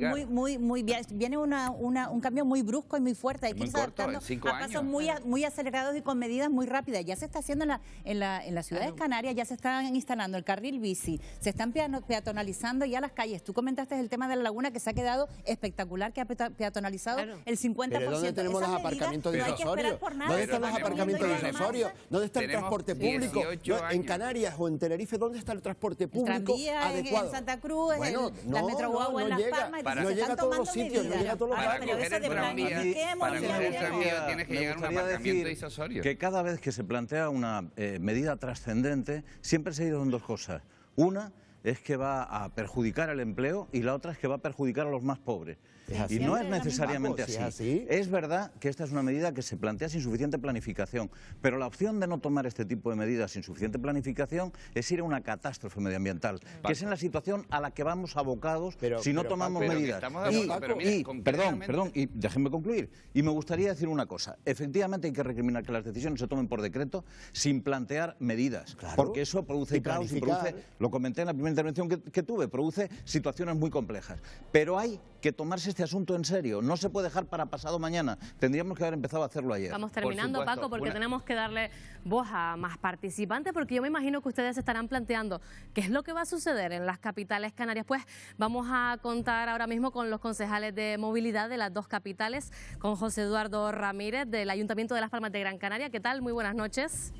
cuestión viene un cambio muy brusco y muy fuerte, hay que irse adaptando a pasos muy acelerados y con medidas muy rápidas. Ya se está haciendo en las ciudades canarias, ya se están instalando el carril bici, se están peatonalizando ya las calles. Tú comentaste el tema de la laguna, que se ha quedado espectacular, que ha peatonalizado el 50%. ¿Pero dónde tenemos los aparcamientos disuasorios? ¿Dónde están los aparcamientos disuasorios? ¿Dónde está el transporte público? En Canarias o en Tenerife, ¿dónde está el transporte público adecuado? En Santa Cruz, la Metro Guagua en Las Palmas, no llega a todos los sitios, no llega a todos los barrios. Para coger el tranvía tienes que llegar a un aparcamiento disuasorio. Que cada vez que se plantea una medida trascendente, siempre se ha ido en dos cosas. Una es que va a perjudicar el empleo y la otra es que va a perjudicar a los más pobres. Y no es necesariamente así. Es verdad que esta es una medida que se plantea sin suficiente planificación, pero la opción de no tomar este tipo de medidas sin suficiente planificación es ir a una catástrofe medioambiental, que es en la situación a la que vamos abocados si no tomamos medidas. Perdón, y déjenme concluir. Y me gustaría decir una cosa. Efectivamente hay que recriminar que las decisiones se tomen por decreto sin plantear medidas, porque eso produce caos y produce, lo comenté en la primera intervención que tuve, produce situaciones muy complejas. Pero hay que tomarse este asunto en serio, no se puede dejar para pasado mañana, tendríamos que haber empezado a hacerlo ayer. Vamos terminando, Paco, porque tenemos que darle voz a más participantes, porque yo me imagino que ustedes estarán planteando qué es lo que va a suceder en las capitales canarias. Pues vamos a contar ahora mismo con los concejales de movilidad de las dos capitales, con José Eduardo Ramírez del Ayuntamiento de Las Palmas de Gran Canaria. ¿Qué tal? Muy buenas noches.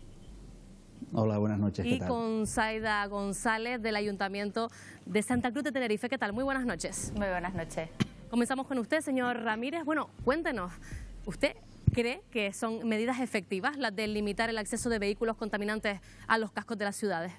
Hola, buenas noches. ¿Qué tal? Y con Zaida González del Ayuntamiento de Santa Cruz de Tenerife. ¿Qué tal? Muy buenas noches. Muy buenas noches. Comenzamos con usted, señor Ramírez. Bueno, cuéntenos, ¿usted cree que son medidas efectivas las de limitar el acceso de vehículos contaminantes a los cascos de las ciudades?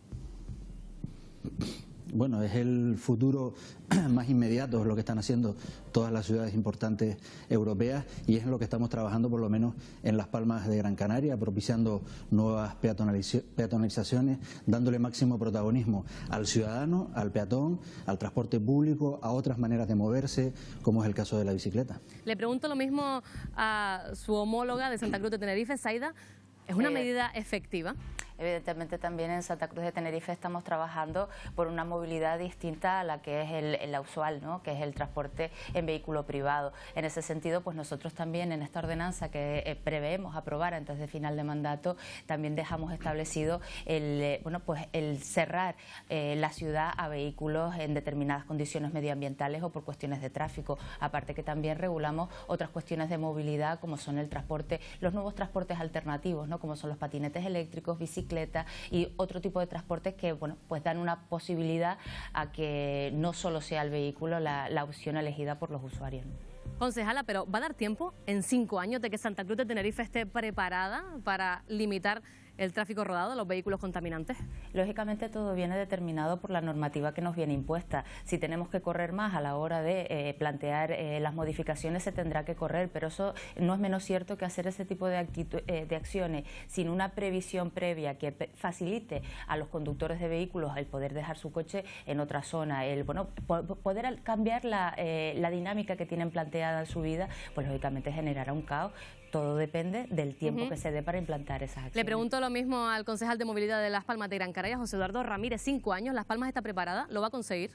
Bueno, es el futuro más inmediato, es lo que están haciendo todas las ciudades importantes europeas y es en lo que estamos trabajando por lo menos en Las Palmas de Gran Canaria, propiciando nuevas peatonalizaciones, dándole máximo protagonismo al ciudadano, al peatón, al transporte público, a otras maneras de moverse, como es el caso de la bicicleta. Le pregunto lo mismo a su homóloga de Santa Cruz de Tenerife, Zaida. ¿Es una medida efectiva? Evidentemente también en Santa Cruz de Tenerife estamos trabajando por una movilidad distinta a la que es la usual, ¿no? Que es el transporte en vehículo privado. En ese sentido, pues nosotros también en esta ordenanza que preveemos aprobar antes de final de mandato, también dejamos establecido el cerrar la ciudad a vehículos en determinadas condiciones medioambientales o por cuestiones de tráfico. Aparte que también regulamos otras cuestiones de movilidad como son el transporte, los nuevos transportes alternativos, ¿no? Como son los patinetes eléctricos, bicicletas y otro tipo de transportes que pues dan una posibilidad a que no solo sea el vehículo la opción elegida por los usuarios. Concejala, pero ¿va a dar tiempo en 5 años de que Santa Cruz de Tenerife esté preparada para limitar el tráfico rodado, los vehículos contaminantes? Lógicamente todo viene determinado por la normativa que nos viene impuesta. Si tenemos que correr más a la hora de plantear las modificaciones, se tendrá que correr, pero eso no es menos cierto que hacer ese tipo de acciones sin una previsión previa que facilite a los conductores de vehículos el poder dejar su coche en otra zona, el poder cambiar la dinámica que tienen planteada en su vida, pues lógicamente generará un caos. Todo depende del tiempo que se dé para implantar esas acciones. Le pregunto lo mismo al concejal de movilidad de Las Palmas de Gran Canaria, José Eduardo Ramírez. 5 años, ¿Las Palmas está preparada? ¿Lo va a conseguir?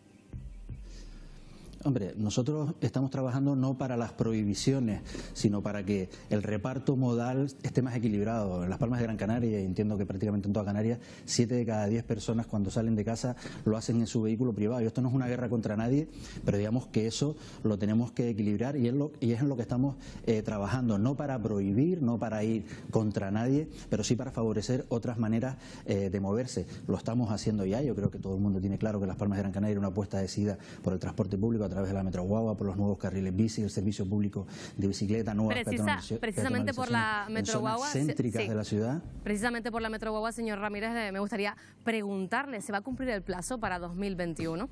Hombre, nosotros estamos trabajando no para las prohibiciones, sino para que el reparto modal esté más equilibrado. En Las Palmas de Gran Canaria, y entiendo que prácticamente en toda Canarias, 7 de cada 10 personas cuando salen de casa lo hacen en su vehículo privado. Y esto no es una guerra contra nadie, pero digamos que eso lo tenemos que equilibrar y es en lo que estamos trabajando, no para prohibir, no para ir contra nadie, pero sí para favorecer otras maneras de moverse. Lo estamos haciendo ya, yo creo que todo el mundo tiene claro que Las Palmas de Gran Canaria era una apuesta decidida por el transporte público a través de la Metro Guagua, por los nuevos carriles bici, el servicio público de bicicleta, nuevas precisamente por la Metro Guagua, céntricas de la ciudad. Precisamente por la Metro Guagua, señor Ramírez, me gustaría preguntarle, ¿se va a cumplir el plazo para 2021?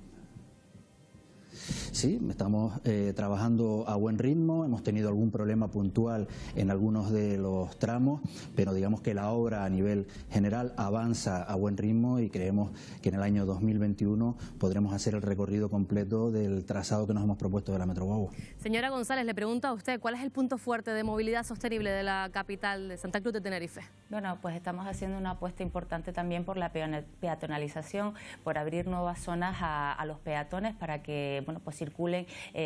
Sí, estamos trabajando a buen ritmo, hemos tenido algún problema puntual en algunos de los tramos, pero digamos que la obra a nivel general avanza a buen ritmo y creemos que en el año 2021 podremos hacer el recorrido completo del trazado que nos hemos propuesto de la Metro Guagua. Señora González, le pregunto a usted, ¿cuál es el punto fuerte de movilidad sostenible de la capital de Santa Cruz de Tenerife? Bueno, pues estamos haciendo una apuesta importante también por la peatonalización, por abrir nuevas zonas a los peatones para que pues circulen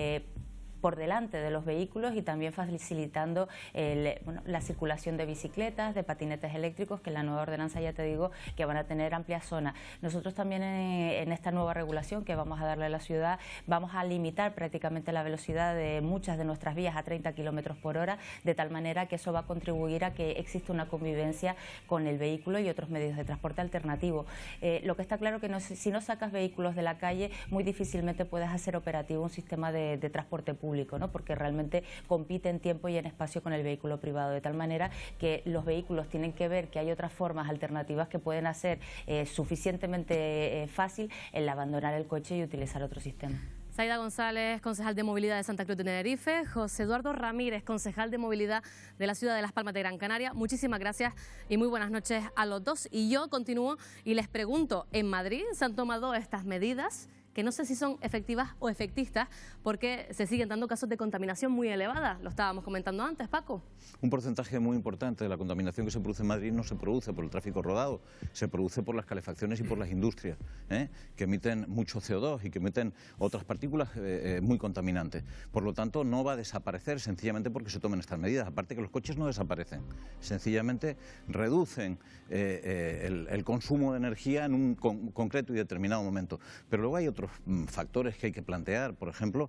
por delante de los vehículos y también facilitando la circulación de bicicletas, de patinetes eléctricos, que en la nueva ordenanza ya te digo que van a tener amplias zonas. Nosotros también en esta nueva regulación que vamos a darle a la ciudad vamos a limitar prácticamente la velocidad de muchas de nuestras vías a 30 kilómetros por hora, de tal manera que eso va a contribuir a que exista una convivencia con el vehículo y otros medios de transporte alternativos. Lo que está claro que si no sacas vehículos de la calle, muy difícilmente puedes hacer operativo un sistema de transporte público, ¿no? Porque realmente compite en tiempo y en espacio con el vehículo privado, de tal manera que los vehículos tienen que ver que hay otras formas alternativas que pueden hacer suficientemente fácil el abandonar el coche y utilizar otro sistema. Zaida González, concejal de movilidad de Santa Cruz de Tenerife, José Eduardo Ramírez, concejal de movilidad de la ciudad de Las Palmas de Gran Canaria. Muchísimas gracias y muy buenas noches a los dos. Y yo continúo y les pregunto, ¿en Madrid se han tomado estas medidas? Que no sé si son efectivas o efectistas, porque se siguen dando casos de contaminación muy elevadas. Lo estábamos comentando antes, Paco. Un porcentaje muy importante de la contaminación que se produce en Madrid no se produce por el tráfico rodado, se produce por las calefacciones y por las industrias, que emiten mucho CO2 y que emiten otras partículas muy contaminantes. Por lo tanto, no va a desaparecer sencillamente porque se tomen estas medidas. Aparte que los coches no desaparecen, sencillamente reducen el consumo de energía en un concreto y determinado momento. Pero luego hay otros factores que hay que plantear. Por ejemplo,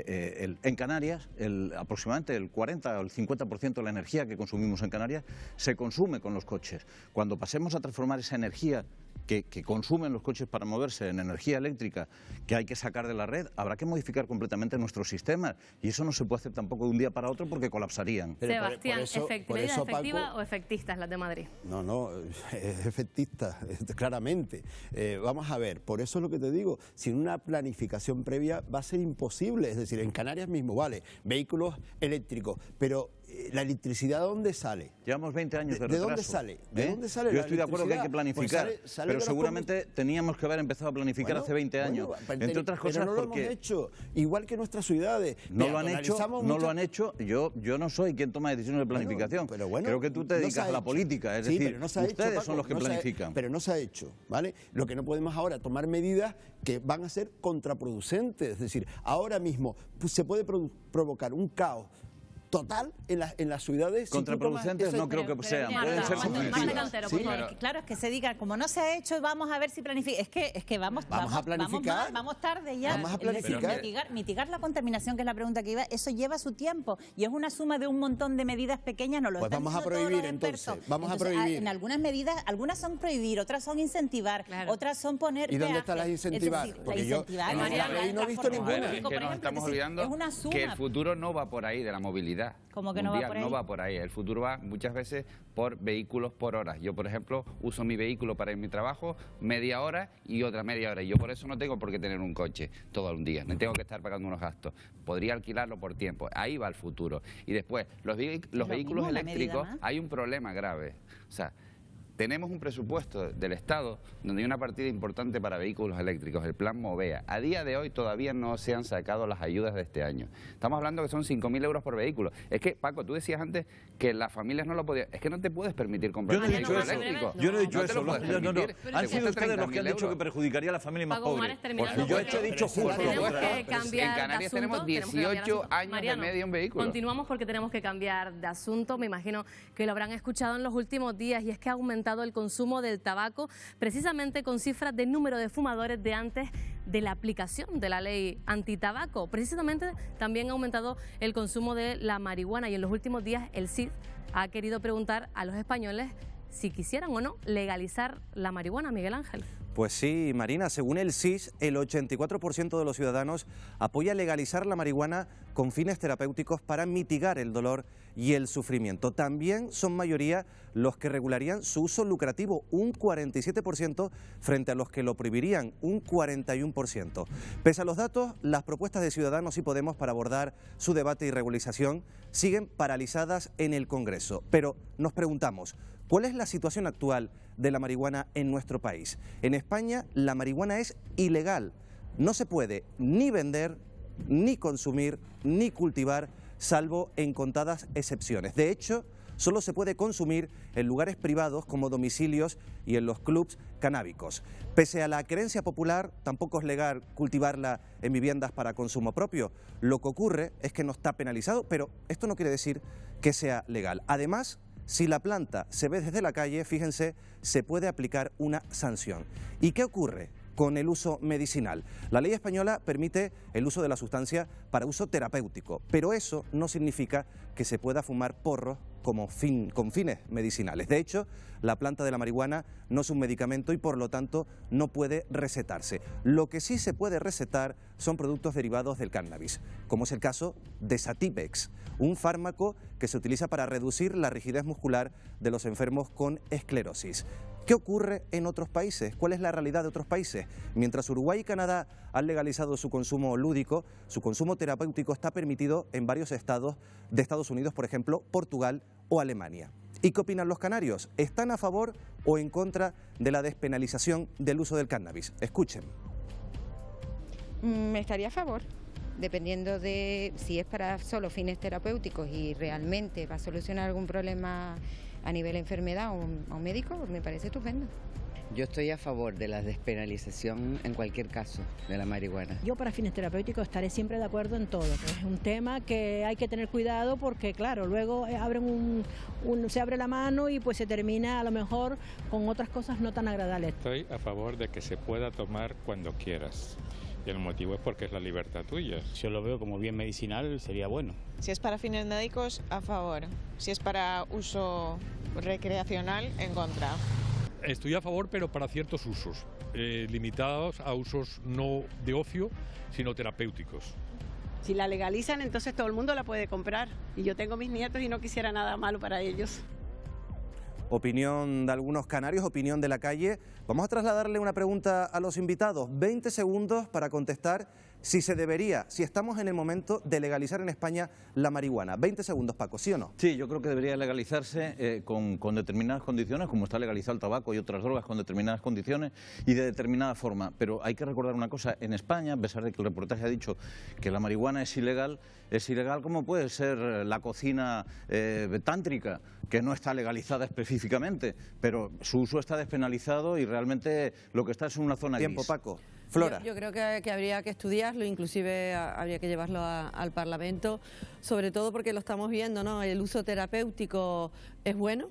en Canarias aproximadamente el 40 o el 50% de la energía que consumimos en Canarias se consume con los coches. Cuando pasemos a transformar esa energía que consumen los coches para moverse en energía eléctrica que hay que sacar de la red, habrá que modificar completamente nuestros sistemas. Y eso no se puede hacer tampoco de un día para otro porque colapsarían. Sebastián, ¿medida efectiva o efectistas las de Madrid? No, es efectista, claramente. Vamos a ver, por eso es lo que te digo, sin una planificación previa va a ser imposible. Es decir, en Canarias mismo, vale, vehículos eléctricos, pero ¿la electricidad de dónde sale? Llevamos 20 años de retraso. ¿De dónde sale? ¿De dónde sale? Yo estoy de acuerdo que hay que planificar, Pues sale pero seguramente teníamos que haber empezado a planificar hace 20 años. Entre otras cosas pero no lo hemos hecho, igual que nuestras ciudades. No lo han hecho. Yo no soy quien toma decisiones de planificación. Creo que tú te dedicas a la política, es decir, ustedes son los que planifican. Pero no se ha hecho, ¿vale? Lo que no podemos ahora tomar medidas que van a ser contraproducentes. Es decir, ahora mismo pues, se puede provocar un caos total en las ciudades. Contraproducentes no creo que sean, pueden ser subjetivas. Claro, es que se diga, como no se ha hecho, vamos a ver si planifica. Es que vamos a planificar. Vamos tarde ya. Vamos a planificar. Mitigar la contaminación, que es la pregunta que iba, eso lleva su tiempo y es una suma de un montón de medidas pequeñas. No lo pues vamos a prohibir entonces. Vamos a prohibir. En algunas medidas, algunas son prohibir, otras son incentivar, otras son poner. ¿Y dónde están las incentivar? Porque yo no he visto ninguna. Es que nos estamos olvidando que el futuro no va por ahí de la movilidad. Como que mundial, no va por ahí. El futuro va muchas veces por vehículos por horas. Yo, por ejemplo, uso mi vehículo para ir a mi trabajo media hora y otra media hora. Y yo por eso no tengo por qué tener un coche todo un día. No tengo que estar pagando unos gastos. Podría alquilarlo por tiempo. Ahí va el futuro. Y después, los vehículos eléctricos, hay un problema grave. O sea, tenemos un presupuesto del Estado donde hay una partida importante para vehículos eléctricos, el plan Movea. A día de hoy todavía no se han sacado las ayudas de este año. Estamos hablando que son 5.000 euros por vehículo. Es que, Paco, tú decías antes que las familias no lo podían... Es que no te puedes permitir comprar un vehículo eléctrico. Yo no he dicho eso. Han sido ustedes los que han dicho que perjudicaría a la familia más pobre. Yo he dicho justo. En Canarias tenemos 18 años de media un vehículo. Continuamos porque tenemos que cambiar de asunto. Me imagino que lo habrán escuchado en los últimos días y es que ha aumentado el consumo del tabaco, precisamente con cifras de número de fumadores de antes de la aplicación de la ley antitabaco. Precisamente también ha aumentado el consumo de la marihuana y en los últimos días el CID ha querido preguntar a los españoles si quisieran o no legalizar la marihuana, Miguel Ángel. Pues sí, Marina, según el CIS, el 84% de los ciudadanos apoya legalizar la marihuana con fines terapéuticos para mitigar el dolor y el sufrimiento. También son mayoría los que regularían su uso lucrativo, un 47%, frente a los que lo prohibirían, un 41%. Pese a los datos, las propuestas de Ciudadanos y Podemos para abordar su debate y regularización siguen paralizadas en el Congreso. Pero nos preguntamos, ¿cuál es la situación actual de la marihuana en nuestro país? En España la marihuana es ilegal. No se puede ni vender, ni consumir, ni cultivar, salvo en contadas excepciones. De hecho, solo se puede consumir en lugares privados como domicilios y en los clubs canábicos. Pese a la creencia popular, tampoco es legal cultivarla en viviendas para consumo propio. Lo que ocurre es que no está penalizado, pero esto no quiere decir que sea legal. Además, si la planta se ve desde la calle, fíjense, se puede aplicar una sanción. ¿Y qué ocurre con el uso medicinal? La ley española permite el uso de la sustancia para uso terapéutico, pero eso no significa que se pueda fumar porros con fines medicinales. De hecho, la planta de la marihuana no es un medicamento y por lo tanto no puede recetarse. Lo que sí se puede recetar son productos derivados del cannabis, como es el caso de Satipex, un fármaco que se utiliza para reducir la rigidez muscular de los enfermos con esclerosis. ¿Qué ocurre en otros países? ¿Cuál es la realidad de otros países? Mientras Uruguay y Canadá han legalizado su consumo lúdico, su consumo terapéutico está permitido en varios estados de Estados Unidos, por ejemplo, Portugal o Alemania. ¿Y qué opinan los canarios? ¿Están a favor o en contra de la despenalización del uso del cannabis? Escuchen. Estaría a favor, dependiendo de si es para solo fines terapéuticos y realmente va a solucionar algún problema a nivel de enfermedad o médico, me parece estupendo. Yo estoy a favor de la despenalización en cualquier caso de la marihuana. Yo para fines terapéuticos estaré siempre de acuerdo en todo. Es un tema que hay que tener cuidado porque, claro, luego se abre la mano y pues se termina a lo mejor con otras cosas no tan agradables. Estoy a favor de que se pueda tomar cuando quieras. Y el motivo es porque es la libertad tuya. Yo lo veo como bien medicinal, sería bueno. Si es para fines médicos, a favor. Si es para uso recreacional, en contra. Estoy a favor, pero para ciertos usos, limitados a usos no de ocio, sino terapéuticos. Si la legalizan, entonces todo el mundo la puede comprar. Y yo tengo mis nietos y no quisiera nada malo para ellos. Opinión de algunos canarios, opinión de la calle. Vamos a trasladarle una pregunta a los invitados. 20 segundos para contestar si se debería, si estamos en el momento de legalizar en España la marihuana. 20 segundos, Paco, ¿sí o no? Sí, yo creo que debería legalizarse con determinadas condiciones, como está legalizado el tabaco y otras drogas con determinadas condiciones y de determinada forma. Pero hay que recordar una cosa, en España, a pesar de que el reportaje ha dicho que la marihuana es ilegal como puede ser la cocina tántrica, que no está legalizada específicamente, pero su uso está despenalizado y realmente lo que está es una zona Tiempo, gris. Paco. Flora. Yo creo que habría que estudiarlo, inclusive habría que llevarlo al Parlamento, sobre todo porque lo estamos viendo, ¿no? El uso terapéutico es bueno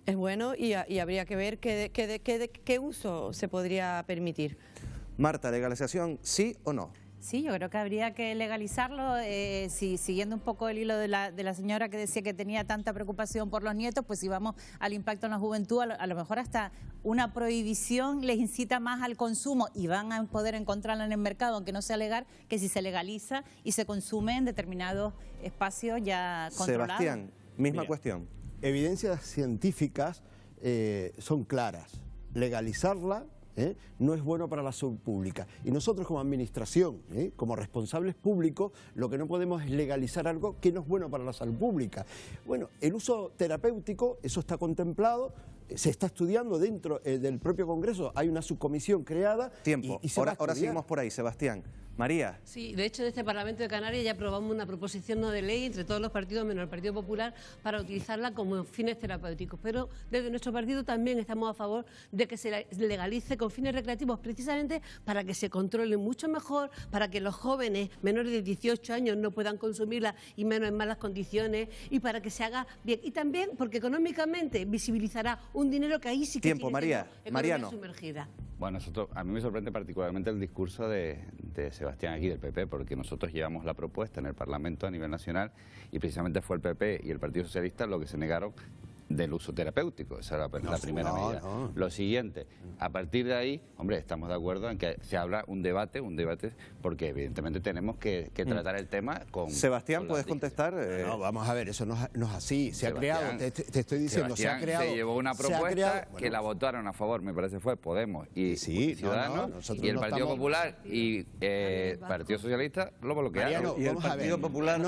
y habría que ver qué uso se podría permitir. Marta, ¿legalización sí o no? Sí, yo creo que habría que legalizarlo, siguiendo un poco el hilo de la señora que decía que tenía tanta preocupación por los nietos, pues si vamos al impacto en la juventud, a lo mejor hasta una prohibición les incita más al consumo y van a poder encontrarla en el mercado, aunque no sea legal, que si se legaliza y se consume en determinados espacios ya controlados. Sebastián, misma cuestión. Evidencias científicas son claras. Legalizarla no es bueno para la salud pública. Y nosotros como administración, como responsables públicos, lo que no podemos es legalizar algo que no es bueno para la salud pública. Bueno, el uso terapéutico, eso está contemplado, se está estudiando dentro del propio Congreso, hay una subcomisión creada. Tiempo, y ahora seguimos por ahí, Sebastián. María. Sí, de hecho, en este Parlamento de Canarias ya aprobamos una proposición no de ley entre todos los partidos, menos el Partido Popular, para utilizarla como fines terapéuticos. Pero desde nuestro partido también estamos a favor de que se legalice con fines recreativos, precisamente para que se controle mucho mejor, para que los jóvenes menores de 18 años no puedan consumirla y menos en malas condiciones, y para que se haga bien. Y también porque económicamente visibilizará un dinero que ahí sí que Tiempo, María. Mariano. Sumergida. Bueno, a mí me sorprende particularmente el discurso de Sebastián aquí del PP, porque nosotros llevamos la propuesta en el Parlamento a nivel nacional y precisamente fue el PP y el Partido Socialista lo que se negaron del uso terapéutico. Esa era la primera medida. Lo siguiente, a partir de ahí, hombre, estamos de acuerdo en que se abra un debate, porque evidentemente tenemos que tratar el tema con... Sebastián, ¿puedes contestar? No, vamos a ver, eso no es así. Se ha creado, te estoy diciendo, Sebastián se ha creado... se llevó una propuesta que la votaron a favor, me parece fue Podemos y Ciudadanos, y el Partido Popular y Partido Socialista lo bloquearon. Y el Partido Popular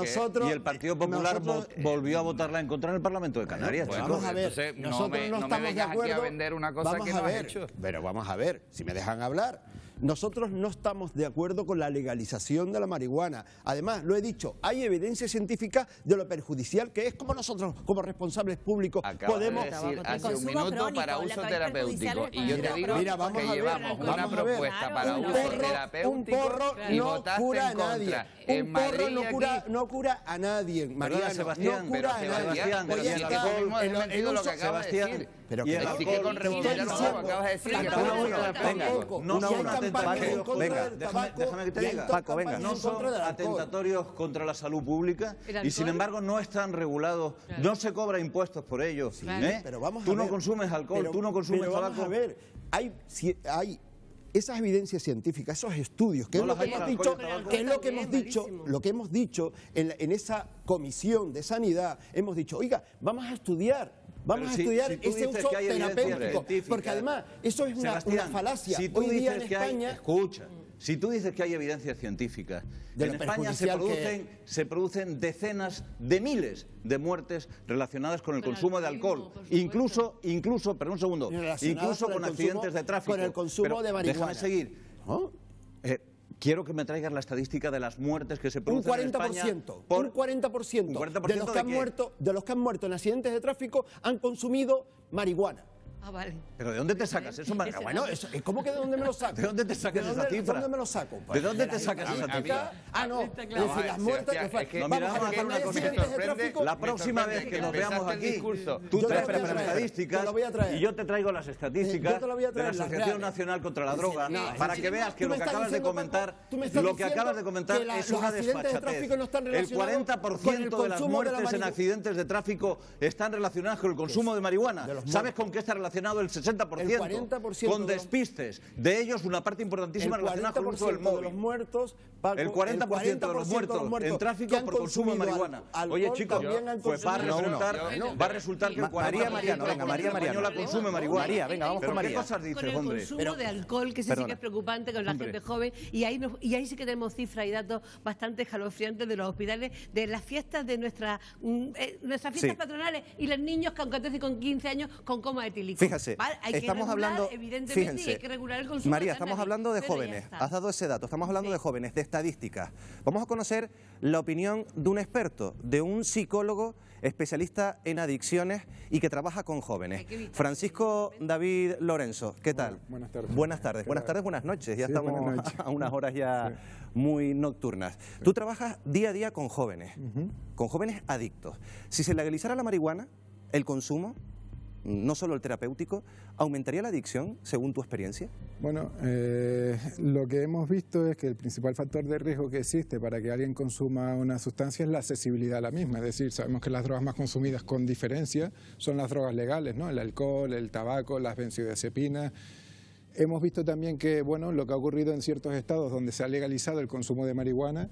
volvió a votarla en contra en el Parlamento de Canarias. Vamos a ver, entonces, nosotros no estamos de acuerdo. Aquí a vender una cosa que no has hecho. Pero vamos a ver, si me dejan hablar. Nosotros no estamos de acuerdo con la legalización de la marihuana. Además, lo he dicho, hay evidencia científica de lo perjudicial que es, como nosotros, como responsables públicos, podemos decir hace un minuto para uso terapéutico. Y yo te digo que llevamos una propuesta para uso terapéutico y votaste en contra. Un porro no cura a nadie, Mariano. Sebastián, no cura a nadie. Sebastián, pero que sigue con revolucionar lo acabas de decir. Déjame que te diga. Paco, venga. No son atentatorios contra la salud pública y sin embargo no están regulados, no se cobra impuestos por ello. Pero vamos a tú ver. no consumes alcohol, tú no consumes tabaco. Vamos a ver, hay esas evidencias científicas, esos estudios, que es lo que hemos dicho, en esa comisión de sanidad, hemos dicho, oiga, vamos a estudiar ese uso terapéutico, porque además eso es una falacia. Si tú dices que escucha, si tú dices que hay evidencias científicas, en España se producen decenas de miles de muertes relacionadas con el consumo de alcohol, incluso con accidentes de tráfico. Con el consumo de marihuana. Déjame seguir. Quiero que me traigas la estadística de las muertes que se producen en España. Un 40% de los que han muerto en accidentes de tráfico han consumido marihuana. Ah, vale. ¿Pero de dónde te sacas eso, María? Bueno, ¿cómo que de dónde me lo saco? ¿De dónde te sacas esa cifra? ¿De dónde me lo saco? ¿De dónde te sacas esa cifra? No, es decir, las muertes que vamos a hacer una cosa. La próxima vez que nos veamos aquí, tú traes las estadísticas y yo te traigo las estadísticas de la Asociación Nacional contra la Droga para que veas que lo que acabas de comentar es una desfachatez. El 40% de las muertes en accidentes de tráfico están relacionadas con el consumo de marihuana. ¿Sabes con qué está relacionado? relacionado el 60% con despistes. De ellos una parte importantísima relacionada con el uso del móvil. De los muertos, Paco, el 40% de los muertos en tráfico por consumo de marihuana. Oye, chicos, pues va a resultar que el 40% María española consume marihuana. María, venga, vamos con María. ¿Qué cosas dices, con el hombre? consumo de alcohol, que sí que es preocupante con la gente joven, y ahí sí que tenemos cifras y datos bastante escalofriantes de los hospitales, de las fiestas de nuestras fiestas patronales, y los niños con 14 y con 15 años con coma etílico. Fíjese, hay que estamos regular, hablando, evidentemente, fíjense, hay que regular el consumo. María, de estamos cannabis, hablando de pero jóvenes, ya está. has dado ese dato, estamos hablando de jóvenes, de estadísticas. Vamos a conocer la opinión de un experto, de un psicólogo especialista en adicciones y que trabaja con jóvenes. Francisco David Lorenzo, ¿qué tal? Buenas tardes. Buenas tardes, buenas tardes, buenas noches. Ya Sí, estamos a unas horas ya muy nocturnas. Tú trabajas día a día con jóvenes adictos. Si se legalizara la marihuana, el consumo, no solo el terapéutico, ¿aumentaría la adicción según tu experiencia? Bueno, lo que hemos visto es que el principal factor de riesgo que existe para que alguien consuma una sustancia es la accesibilidad a la misma. Es decir, sabemos que las drogas más consumidas con diferencia son las drogas legales, ¿no? El alcohol, el tabaco, las benzodiazepinas. Hemos visto también que, bueno, lo que ha ocurrido en ciertos estados donde se ha legalizado el consumo de marihuana,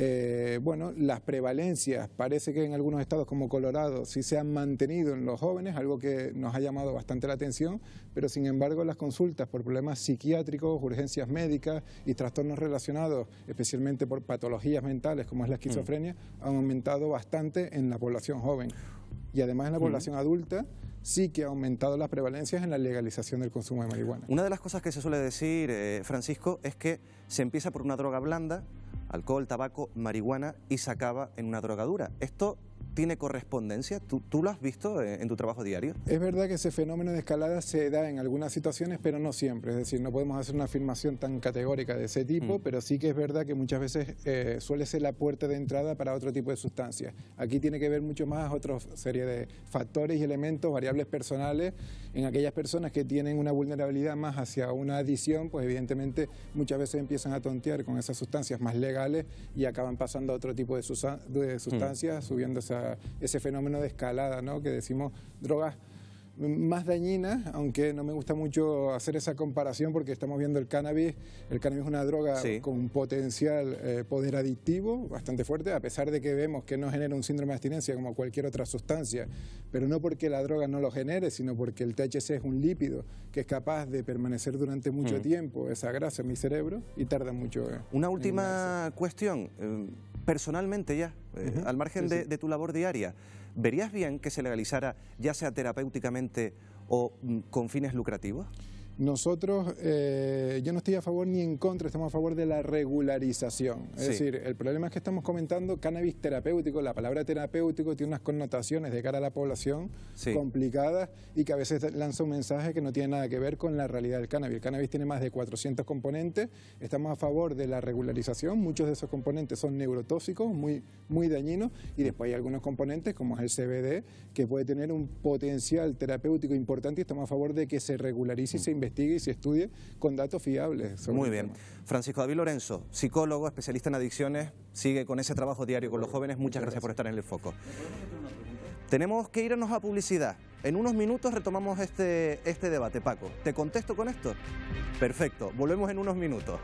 las prevalencias, parece que en algunos estados como Colorado sí se han mantenido en los jóvenes, algo que nos ha llamado bastante la atención, pero sin embargo las consultas por problemas psiquiátricos, urgencias médicas y trastornos relacionados, especialmente por patologías mentales como es la esquizofrenia, han aumentado bastante en la población joven. Y además en la población adulta sí que ha aumentado las prevalencias en la legalización del consumo de marihuana. Una de las cosas que se suele decir, Francisco, es que se empieza por una droga blanda, alcohol, tabaco, marihuana, y se acaba en una droga dura. ¿Esto tiene correspondencia? ¿Tú lo has visto en tu trabajo diario? Es verdad que ese fenómeno de escalada se da en algunas situaciones, pero no siempre. Es decir, no podemos hacer una afirmación tan categórica de ese tipo, pero sí que es verdad que muchas veces suele ser la puerta de entrada para otro tipo de sustancias. Aquí tiene que ver mucho más otra serie de factores y elementos, variables personales. En aquellas personas que tienen una vulnerabilidad más hacia una adicción, pues evidentemente muchas veces empiezan a tontear con esas sustancias más legales y acaban pasando a otro tipo de sustancias, subiendo ese fenómeno de escalada, ¿no? Que decimos drogas más dañinas, aunque no me gusta mucho hacer esa comparación porque estamos viendo el cannabis. El cannabis es una droga con un potencial poder adictivo bastante fuerte, a pesar de que vemos que no genera un síndrome de abstinencia como cualquier otra sustancia, pero no porque la droga no lo genere, sino porque el THC es un lípido que es capaz de permanecer durante mucho tiempo, esa grasa en mi cerebro, y tarda mucho. Una última cuestión, personalmente ya, al margen de tu labor diaria, ¿verías bien que se legalizara, ya sea terapéuticamente o con fines lucrativos? Nosotros, yo no estoy a favor ni en contra, estamos a favor de la regularización. Es decir, el problema es que estamos comentando cannabis terapéutico. La palabra terapéutico tiene unas connotaciones de cara a la población complicadas y que a veces lanza un mensaje que no tiene nada que ver con la realidad del cannabis. El cannabis tiene más de 400 componentes, estamos a favor de la regularización. Muchos de esos componentes son neurotóxicos, muy dañinos, y después hay algunos componentes como es el CBD que puede tener un potencial terapéutico importante, y estamos a favor de que se regularice y se investigue y se estudie con datos fiables. Muy bien. Francisco David Lorenzo, psicólogo, especialista en adicciones, sigue con ese trabajo diario con los jóvenes. Muchas gracias por estar en el foco. Tenemos que irnos a publicidad. En unos minutos retomamos este debate. Paco, ¿te contesto con esto? Perfecto, volvemos en unos minutos.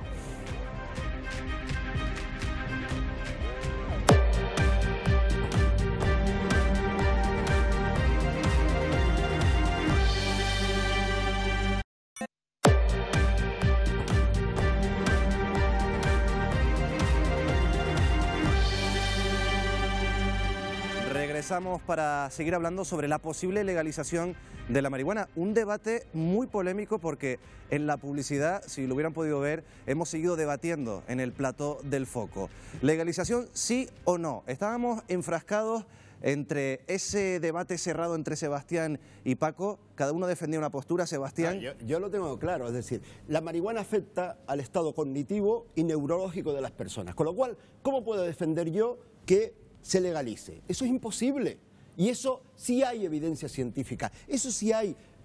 Regresamos para seguir hablando sobre la posible legalización de la marihuana. Un debate muy polémico porque en la publicidad, si lo hubieran podido ver, hemos seguido debatiendo en el plató del foco. ¿Legalización sí o no? Estábamos enfrascados entre ese debate cerrado entre Sebastián y Paco. Cada uno defendía una postura. Sebastián... Yo lo tengo claro, es decir, la marihuana afecta al estado cognitivo y neurológico de las personas. Con lo cual, ¿cómo puedo defender yo que se legalice? Eso es imposible. Y eso sí hay evidencia científica, eso sí hay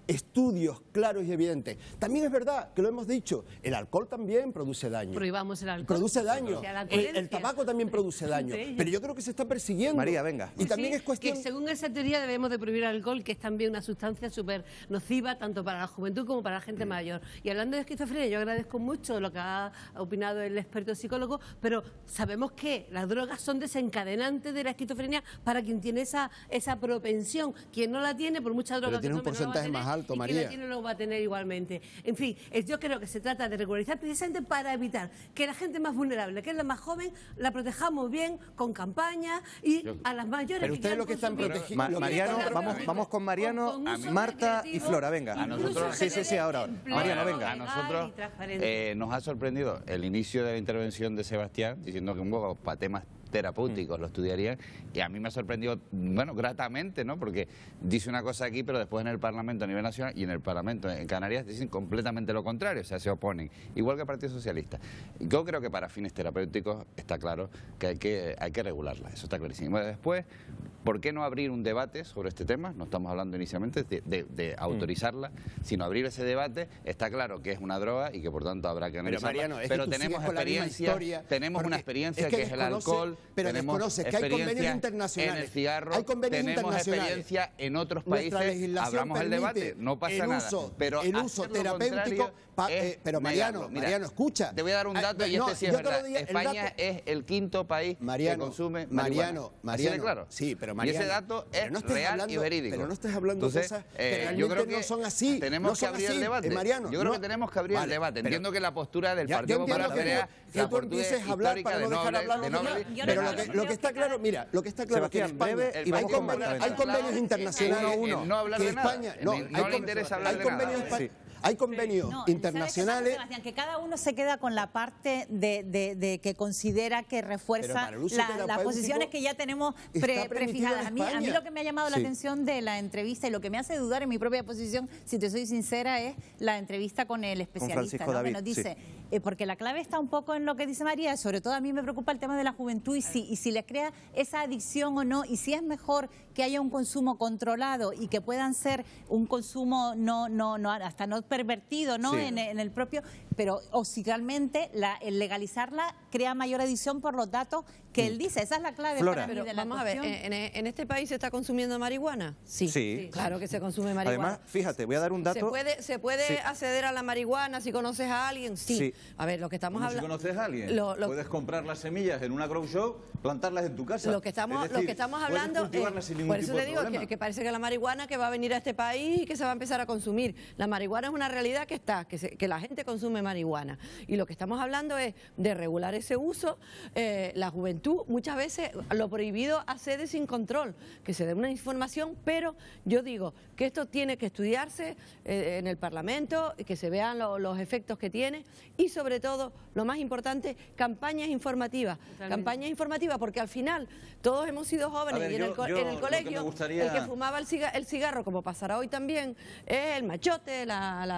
estudios claros y evidentes. También es verdad que lo hemos dicho, el alcohol también produce daño. Prohibamos el alcohol. Produce daño. El tabaco también produce daño. Pero yo creo que se está persiguiendo. María, venga. Y también es cuestión... Que según esa teoría debemos de prohibir el alcohol, que es también una sustancia súper nociva, tanto para la juventud como para la gente mayor. Y hablando de esquizofrenia, yo agradezco mucho lo que ha opinado el experto psicólogo, pero sabemos que las drogas son desencadenantes de la esquizofrenia para quien tiene esa propensión. Quien no la tiene, por mucha droga pero tiene que un porcentaje más alto, María. Quien la tiene lo va a tener igualmente. En fin, yo creo que se trata de regularizar precisamente para evitar que la gente más vulnerable, que es la más joven, la protejamos bien con campañas y a las mayores. Pero ustedes lo que están protegiendo... Mariano, vamos con Mariano, Marta y Flora, venga. A nosotros, sí, ahora. Mariano, venga. A nosotros nos ha sorprendido el inicio de la intervención de Sebastián, diciendo que un poco para temas terapéuticos lo estudiarían, y a mí me ha sorprendido, bueno, gratamente, ¿no? Porque dice una cosa aquí, pero después en el Parlamento a nivel nacional y en el Parlamento en Canarias dicen completamente lo contrario, o sea, se oponen, igual que el Partido Socialista. Yo creo que para fines terapéuticos está claro que hay que regularla, eso está clarísimo. Bueno, después, ¿por qué no abrir un debate sobre este tema? No estamos hablando inicialmente de autorizarla, sino abrir ese debate. Está claro que es una droga y que por tanto habrá que analizarla, pero tenemos experiencia, una experiencia que es el alcohol. Pero desconoces que hay convenios internacionales. En el cigarro, hay convenios tenemos experiencia en otros países. Abramos el debate, no pasa nada. Pero el uso terapéutico. Pero Mariano, escucha. Te voy a dar un dato y este sí es verdad. España es el quinto país que consume marihuana. Mariano, claro. Sí, pero Mariano. Y ese dato es real y verídico. Pero no estés hablando de cosas que yo creo que no son así. Tenemos que abrir el debate. Yo creo que tenemos que abrir el debate. Entiendo que la postura del Partido Popular sea la postura histórica de Noble. Pero lo que está claro, mira, lo que está claro es que en España hay convenios internacionales que España no le interesa hablar de nada. Hay convenios internacionales. Sebastián, que cada uno se queda con la parte de que considera que refuerza las posiciones que ya tenemos prefijadas. A mí lo que me ha llamado la atención de la entrevista y lo que me hace dudar en mi propia posición, si te soy sincera, es la entrevista con el especialista, ¿no? Que nos dice, porque la clave está un poco en lo que dice María, sobre todo a mí me preocupa el tema de la juventud y si les crea esa adicción o no, y si es mejor que haya un consumo controlado y que puedan ser un consumo hasta no pervertido, ¿no? Sí. En el propio, pero o si realmente el legalizarla crea mayor adicción por los datos que él dice. Esa es la clave para mí de la vamos cuestión. a ver, ¿en este país se está consumiendo marihuana? Sí. Claro que se consume marihuana. Además, fíjate, voy a dar un dato. ¿Se puede acceder a la marihuana si conoces a alguien? Sí. A ver, lo que estamos hablando... Si conoces a alguien, puedes comprar las semillas en una grow shop, plantarlas en tu casa. Lo que estamos hablando por eso te digo que parece que la marihuana que va a venir a este país y que se va a empezar a consumir. La marihuana es una realidad que está, que la gente consume marihuana. Y lo que estamos hablando es de regular ese uso. La juventud, muchas veces lo prohibido accede sin control, que se dé una información, pero yo digo que esto tiene que estudiarse en el Parlamento, que se vean los efectos que tiene y sobre todo, lo más importante, campañas informativas. Campañas informativas porque al final todos hemos sido jóvenes y en el colegio el que fumaba el cigarro, como pasará hoy también, es el machote,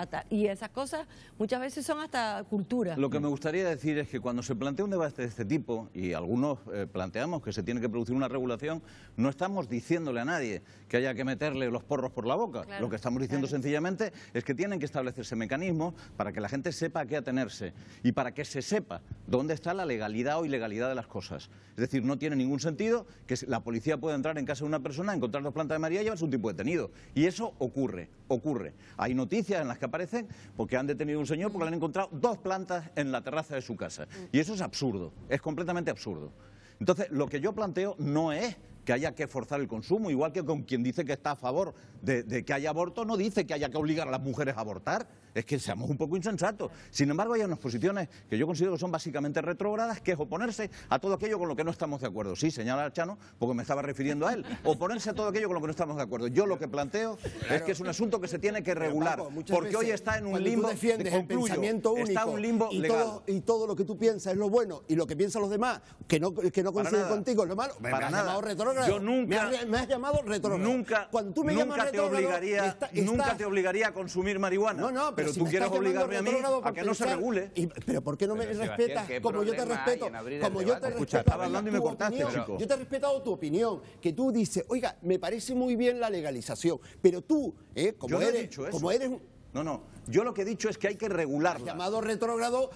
y esas cosas muchas veces son hasta cultura. Lo que me gustaría decir es que cuando se plantea un debate de este tipo, y algunos planteamos que se tiene que producir una regulación, no estamos diciéndole a nadie que haya que meterle los porros por la boca. Claro, lo que estamos diciendo sencillamente es que tienen que establecerse mecanismos para que la gente sepa a qué atenerse y para que se sepa dónde está la legalidad o ilegalidad de las cosas. Es decir, no tiene ningún sentido que la policía pueda entrar en casa de una persona, encontrar 2 plantas de María y llevarse un tipo detenido. Y eso ocurre. Hay noticias en las que aparecen porque han detenido a un señor porque le han encontrado 2 plantas en la terraza de su casa. Y eso es absurdo, es completamente absurdo. Entonces, lo que yo planteo no es que haya que forzar el consumo, igual que con quien dice que está a favor de que haya aborto, no dice que haya que obligar a las mujeres a abortar. Es que seamos un poco insensatos. Sin embargo, hay unas posiciones que yo considero que son básicamente retrógradas, que es oponerse a todo aquello con lo que no estamos de acuerdo. Sí, señala Chano, porque me estaba refiriendo a él. Oponerse a todo aquello con lo que no estamos de acuerdo. Yo lo que planteo es que es un asunto que se tiene que regular, porque hoy está en un limbo. Defiendes el pensamiento único, está en un limbo legal. Y todo lo que tú piensas es lo bueno, y lo que piensan los demás, que no coinciden contigo, es lo malo. Me has llamado retrógrado. Yo nunca... Me has llamado retrógrado. Nunca te obligaría a consumir marihuana. No, pero pero tú quieres obligarme a mí a que no se regule. Pero ¿por qué no me respetas como yo te respeto? Como yo te respeto. Estaba hablando y me cortaste, chico. Yo te he respetado tu opinión, que tú dices, oiga, me parece muy bien la legalización, pero tú, como eres No, yo lo que he dicho es que hay que regularla. Llamado retrógrado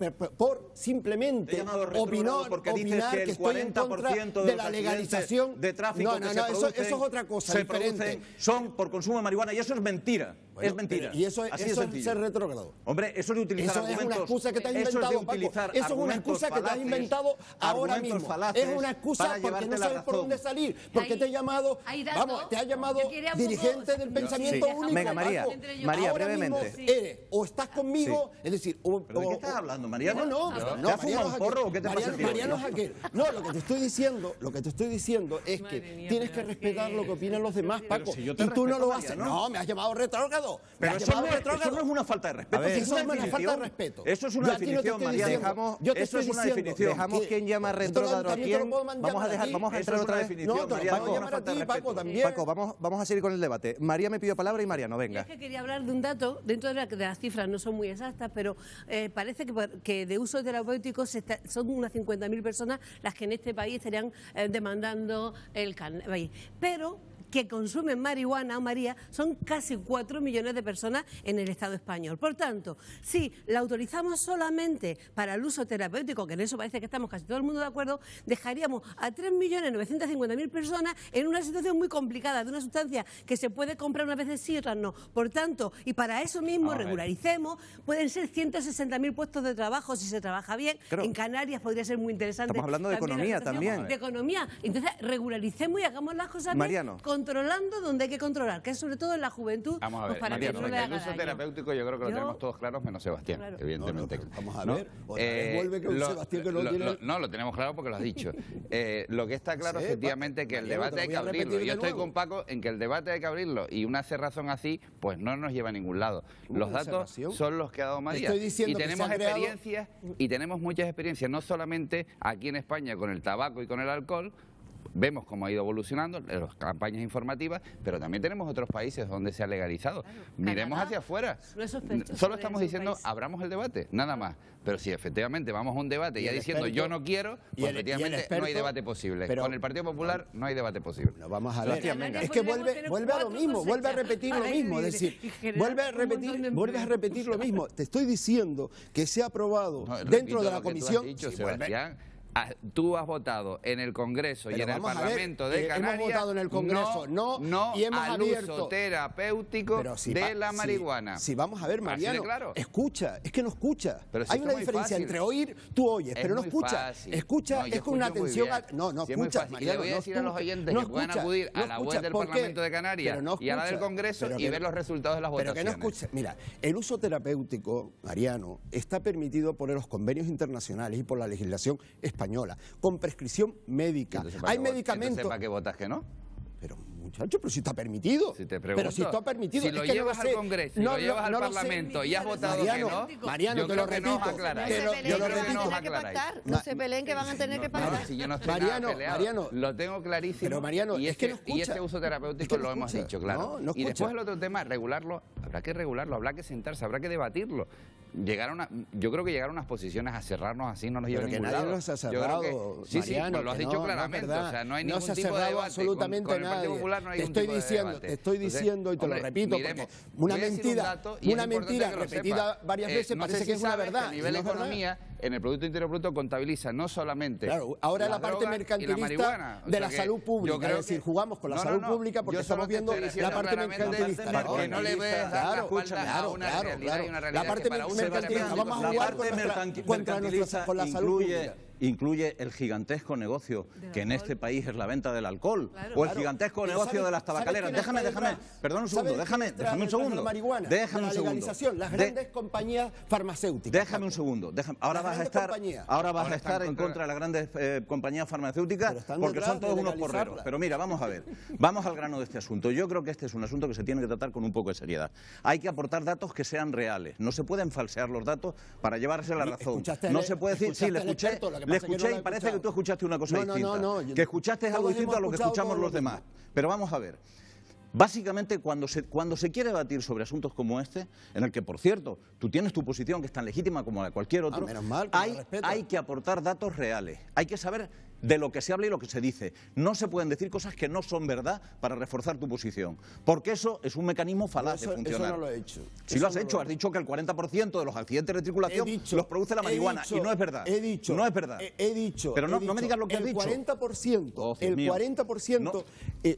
por simplemente opinar que estoy en contra de la legalización de tráfico eso es otra cosa diferente. Son por consumo de marihuana y eso es mentira. Bueno, es mentira. Y eso es ser retrógrado. Hombre, eso es de utilizar argumentos. Eso es una excusa que te has inventado, Paco. Eso es una excusa que te has inventado ahora mismo. Es una excusa porque no sabes por dónde salir. Porque te he llamado, te ha llamado dirigente del pensamiento único. Venga, María, brevemente. Eres o estás conmigo, es decir, ¿Pero de qué estás hablando, Mariano? No, ¿Te has fumado un porro o qué te pasa? Mariano Jaquer. No, lo que te estoy diciendo es que tienes que respetar lo que opinan los demás, Paco. Y tú no lo haces. No, me has llamado retrógrado. Pero eso no es una falta de respeto. Eso es una falta de respeto. Eso es una definición, María. Eso es una definición. Dejamos quien llama retrógrado a quién. Vamos a entrar otra vez. No, te lo puedo llamar a ti, Paco, también. Paco, vamos a seguir con el debate. María me pidió palabra y Mariano, venga. Es que quería hablar de un dato, dentro de las cifras no son muy exactas, pero parece que de uso terapéutico son unas 50.000 personas las que en este país estarían demandando el cannabis. Pero que consumen marihuana o María son casi 4 millones de personas en el Estado español. Por tanto, si la autorizamos solamente para el uso terapéutico, que en eso parece que estamos casi todo el mundo de acuerdo, dejaríamos a 3.950.000 personas en una situación muy complicada de una sustancia que se puede comprar unas veces sí y otras no. Por tanto, y para eso mismo regularicemos, pueden ser 160.000 puestos de trabajo si se trabaja bien. Claro. En Canarias podría ser muy interesante. Estamos hablando de economía también. De economía. Entonces, regularicemos y hagamos las cosas bien, controlando donde hay que controlar, que es sobre todo en la juventud. Vamos a ver, para Mariano, el uso terapéutico yo creo que lo tenemos todos claros, menos Sebastián, evidentemente. Vamos a ver, vuelve que Sebastián que lo tiene... No, lo tenemos claro porque lo has dicho. Lo que está claro, efectivamente, que el debate hay que abrirlo. Yo estoy con Paco en que el debate hay que abrirlo y una cerrazón así, pues no nos lleva a ningún lado. Los datos son los que ha dado María. Y tenemos experiencias, y tenemos muchas experiencias, no solamente aquí en España con el tabaco y con el alcohol. Vemos cómo ha ido evolucionando las campañas informativas, pero también tenemos otros países donde se ha legalizado. Claro, miremos hacia afuera. Solo estamos diciendo, abramos el debate, nada más. Pero si efectivamente vamos a un debate ya diciendo yo no quiero, pues efectivamente no hay debate posible. Con el Partido Popular no hay debate posible. Vamos a ver. Es que vuelve a lo mismo, vuelve a repetir lo mismo. Es decir, vuelve a repetir lo mismo. Te estoy diciendo que se ha aprobado dentro de la comisión. Tú has votado en el Congreso y en el Parlamento de Canarias. Hemos votado en el Congreso no y hemos al uso terapéutico de la marihuana. Si vamos a ver, Mariano, escucha, es que no escucha. Hay una diferencia entre oír, tú oyes, pero no escuchas. Escucha es con una atención. No escuchas, Mariano. Le voy a decir a los oyentes que puedan acudir a la web del Parlamento de Canarias y a la del Congreso y ver los resultados de las votaciones. Pero que no escuches. Mira, el uso terapéutico, Mariano, está permitido por los convenios internacionales y por la legislación española, con prescripción médica. Hay medicamentos. ¿Para qué votas que no? Pero muchacho, pero si está permitido. Si te pregunto, pero si está permitido. Si lo llevas al Congreso, si lo llevas al Parlamento y has votado que no, Mariano, te lo repito. No se peleen que van a tener que pagar. Si yo no estoy nada peleado, lo tengo clarísimo. Pero Mariano, y ese uso terapéutico lo hemos dicho, claro. Y después el otro tema, regularlo, habrá que sentarse, habrá que debatirlo. Yo creo que llegar a unas posiciones a cerrarnos así no nos lleva a ningún lado. Pero que nadie nos ha cerrado, sí, pues lo has dicho claramente. O sea, no hay ningún tipo de debate. Absolutamente nada. Te estoy diciendo y te lo repito, porque una mentira repetida varias veces parece que es una verdad. A nivel de economía, en el Producto Interior Bruto contabiliza no solamente ahora la parte mercantilista de la salud pública, es decir, jugamos con la salud pública porque estamos viendo la parte mercantilista. Porque no le ves la espalda a una realidad y una realidad que para uno vamos a jugar con la salud pública. Incluye el gigantesco negocio que en este país es la venta del alcohol, o el gigantesco negocio de las tabacaleras. Déjame, perdón un segundo, déjame un segundo. Déjame un segundo. Las grandes compañías farmacéuticas. Déjame un segundo. Ahora vas a estar en contra de las grandes compañías farmacéuticas porque son todos unos porreros. Pero mira, vamos a ver. Vamos al grano de este asunto. Yo creo que este es un asunto que se tiene que tratar con un poco de seriedad. Hay que aportar datos que sean reales. No se pueden falsear los datos para llevarse la razón. No se puede decir, sí, le escuché y parece que tú escuchaste una cosa distinta. Que escuchaste algo distinto a lo que escuchamos los demás. Pero vamos a ver. Básicamente, cuando se quiere debatir sobre asuntos como este, en el que, por cierto, tú tienes tu posición que es tan legítima como la de cualquier otro, menos mal, hay que aportar datos reales, hay que saber de lo que se habla y lo que se dice. No se pueden decir cosas que no son verdad para reforzar tu posición, porque eso es un mecanismo falaz de funcionar. Eso no lo he hecho. Si lo has hecho, has dicho que el 40% de los accidentes de circulación los produce la marihuana, y no es verdad. He dicho. No es verdad. He dicho. Pero no me digas lo que has dicho. El 40%,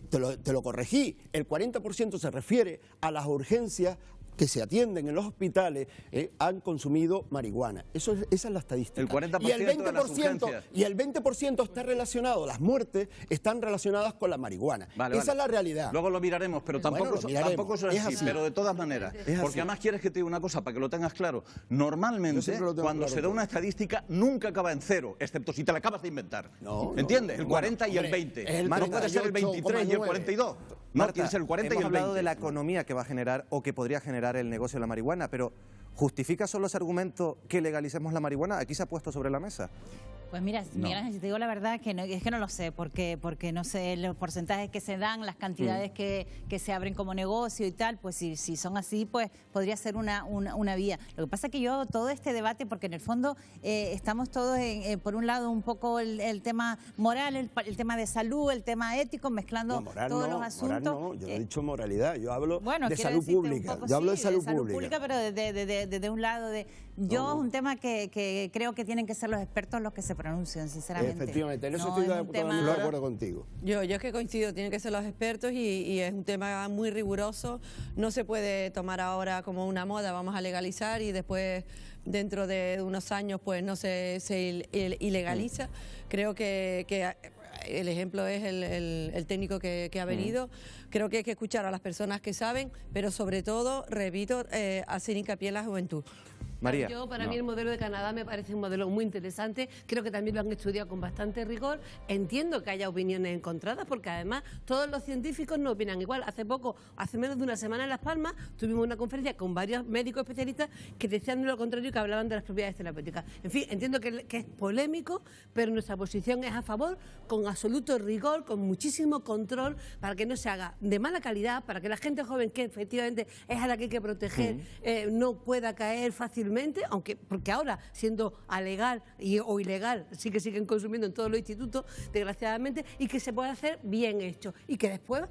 te lo corregí, el 40% se refiere a las urgencias que se atienden en los hospitales, han consumido marihuana. Esa es la estadística. El 40% y el 20%, de las urgencias. Y el 20% está relacionado, las muertes están relacionadas con la marihuana. Esa es la realidad. Luego lo miraremos, pero tampoco eso es así. Pero de todas maneras, porque además quieres que te diga una cosa, para que lo tengas claro, normalmente cuando se da una estadística nunca acaba en cero, excepto si te la acabas de inventar. ¿Entiendes? El 40 y el 20. No puede ser el 23 y el 42. No, tiene que ser el 40 y el 20. Hemos hablado de la economía que va a generar o que podría generar el negocio de la marihuana, pero ¿justifica solo ese argumento que legalicemos la marihuana? Aquí se ha puesto sobre la mesa. Pues mira, Miguel Ángel, si te digo la verdad, es que no lo sé, porque no sé los porcentajes que se dan, las cantidades que se abren como negocio y tal, pues si son así, pues podría ser una vía. Lo que pasa es que yo todo este debate, porque en el fondo estamos todos, por un lado, un poco el tema moral, el tema de salud, el tema ético, mezclando todos los asuntos. Moral no, yo no he dicho moralidad, yo hablo de salud pública. Yo hablo de salud pública, pero desde un lado Yo es un tema que creo que tienen que ser los expertos los que se pronuncien, sinceramente. Efectivamente, en eso estoy de acuerdo contigo. Yo es que coincido, tienen que ser los expertos y es un tema muy riguroso. No se puede tomar ahora como una moda, vamos a legalizar y después dentro de unos años pues no se ilegaliza. Creo que el ejemplo es el técnico que ha venido. Creo que hay que escuchar a las personas que saben, pero sobre todo, repito, hacer hincapié en la juventud. María. Para mí el modelo de Canadá me parece un modelo muy interesante, creo que también lo han estudiado con bastante rigor, entiendo que haya opiniones encontradas porque además todos los científicos no opinan igual. Hace menos de una semana en Las Palmas tuvimos una conferencia con varios médicos especialistas que decían lo contrario, que hablaban de las propiedades terapéuticas. En fin, entiendo que es polémico, pero nuestra posición es a favor, con absoluto rigor, con muchísimo control, para que no se haga de mala calidad, para que la gente joven, que efectivamente es a la que hay que proteger, no pueda caer fácilmente, porque ahora, siendo alegal o ilegal, sí que siguen consumiendo en todos los institutos, desgraciadamente, y que se pueda hacer bien hecho, y que después,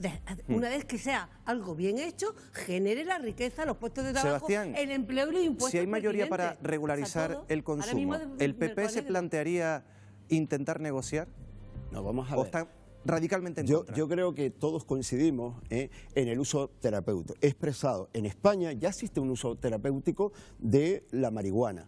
una vez que sea algo bien hecho, genere la riqueza, los puestos de trabajo, Sebastián, el empleo y los impuestos. Si hay mayoría para regularizar el consumo, ¿el PP se plantearía intentar negociar? No, vamos a ver. ¿O está radicalmente en contra? Yo creo que todos coincidimos en el uso terapéutico expresado. En España ya existe un uso terapéutico de la marihuana.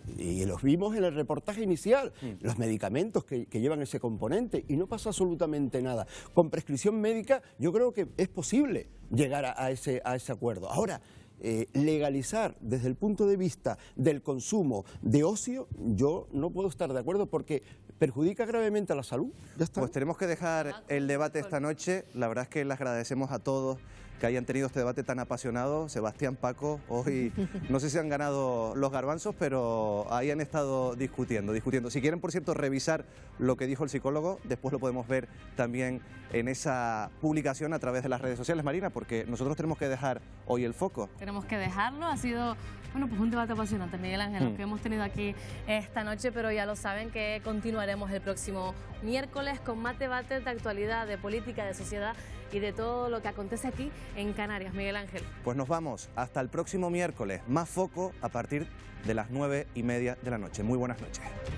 Y los vimos en el reportaje inicial, los medicamentos que llevan ese componente, y no pasa absolutamente nada. Con prescripción médica yo creo que es posible llegar a ese acuerdo. Ahora, legalizar desde el punto de vista del consumo de ocio, yo no puedo estar de acuerdo porque perjudica gravemente a la salud. Ya está. Pues tenemos que dejar el debate esta noche. La verdad es que les agradecemos a todos que hayan tenido este debate tan apasionado. Sebastián, Paco, hoy no sé si han ganado los garbanzos, pero ahí han estado discutiendo. Si quieren, por cierto, revisar lo que dijo el psicólogo, después lo podemos ver también en esa publicación a través de las redes sociales, Marina, porque nosotros tenemos que dejar hoy el foco. Tenemos que dejarlo, ha sido pues un debate apasionante, Miguel Ángel, lo que hemos tenido aquí esta noche, pero ya lo saben que continuaremos el próximo miércoles con más debates de actualidad, de política, de sociedad y de todo lo que acontece aquí en Canarias, Miguel Ángel. Pues nos vamos hasta el próximo miércoles, más foco a partir de las 9:30 de la noche. Muy buenas noches.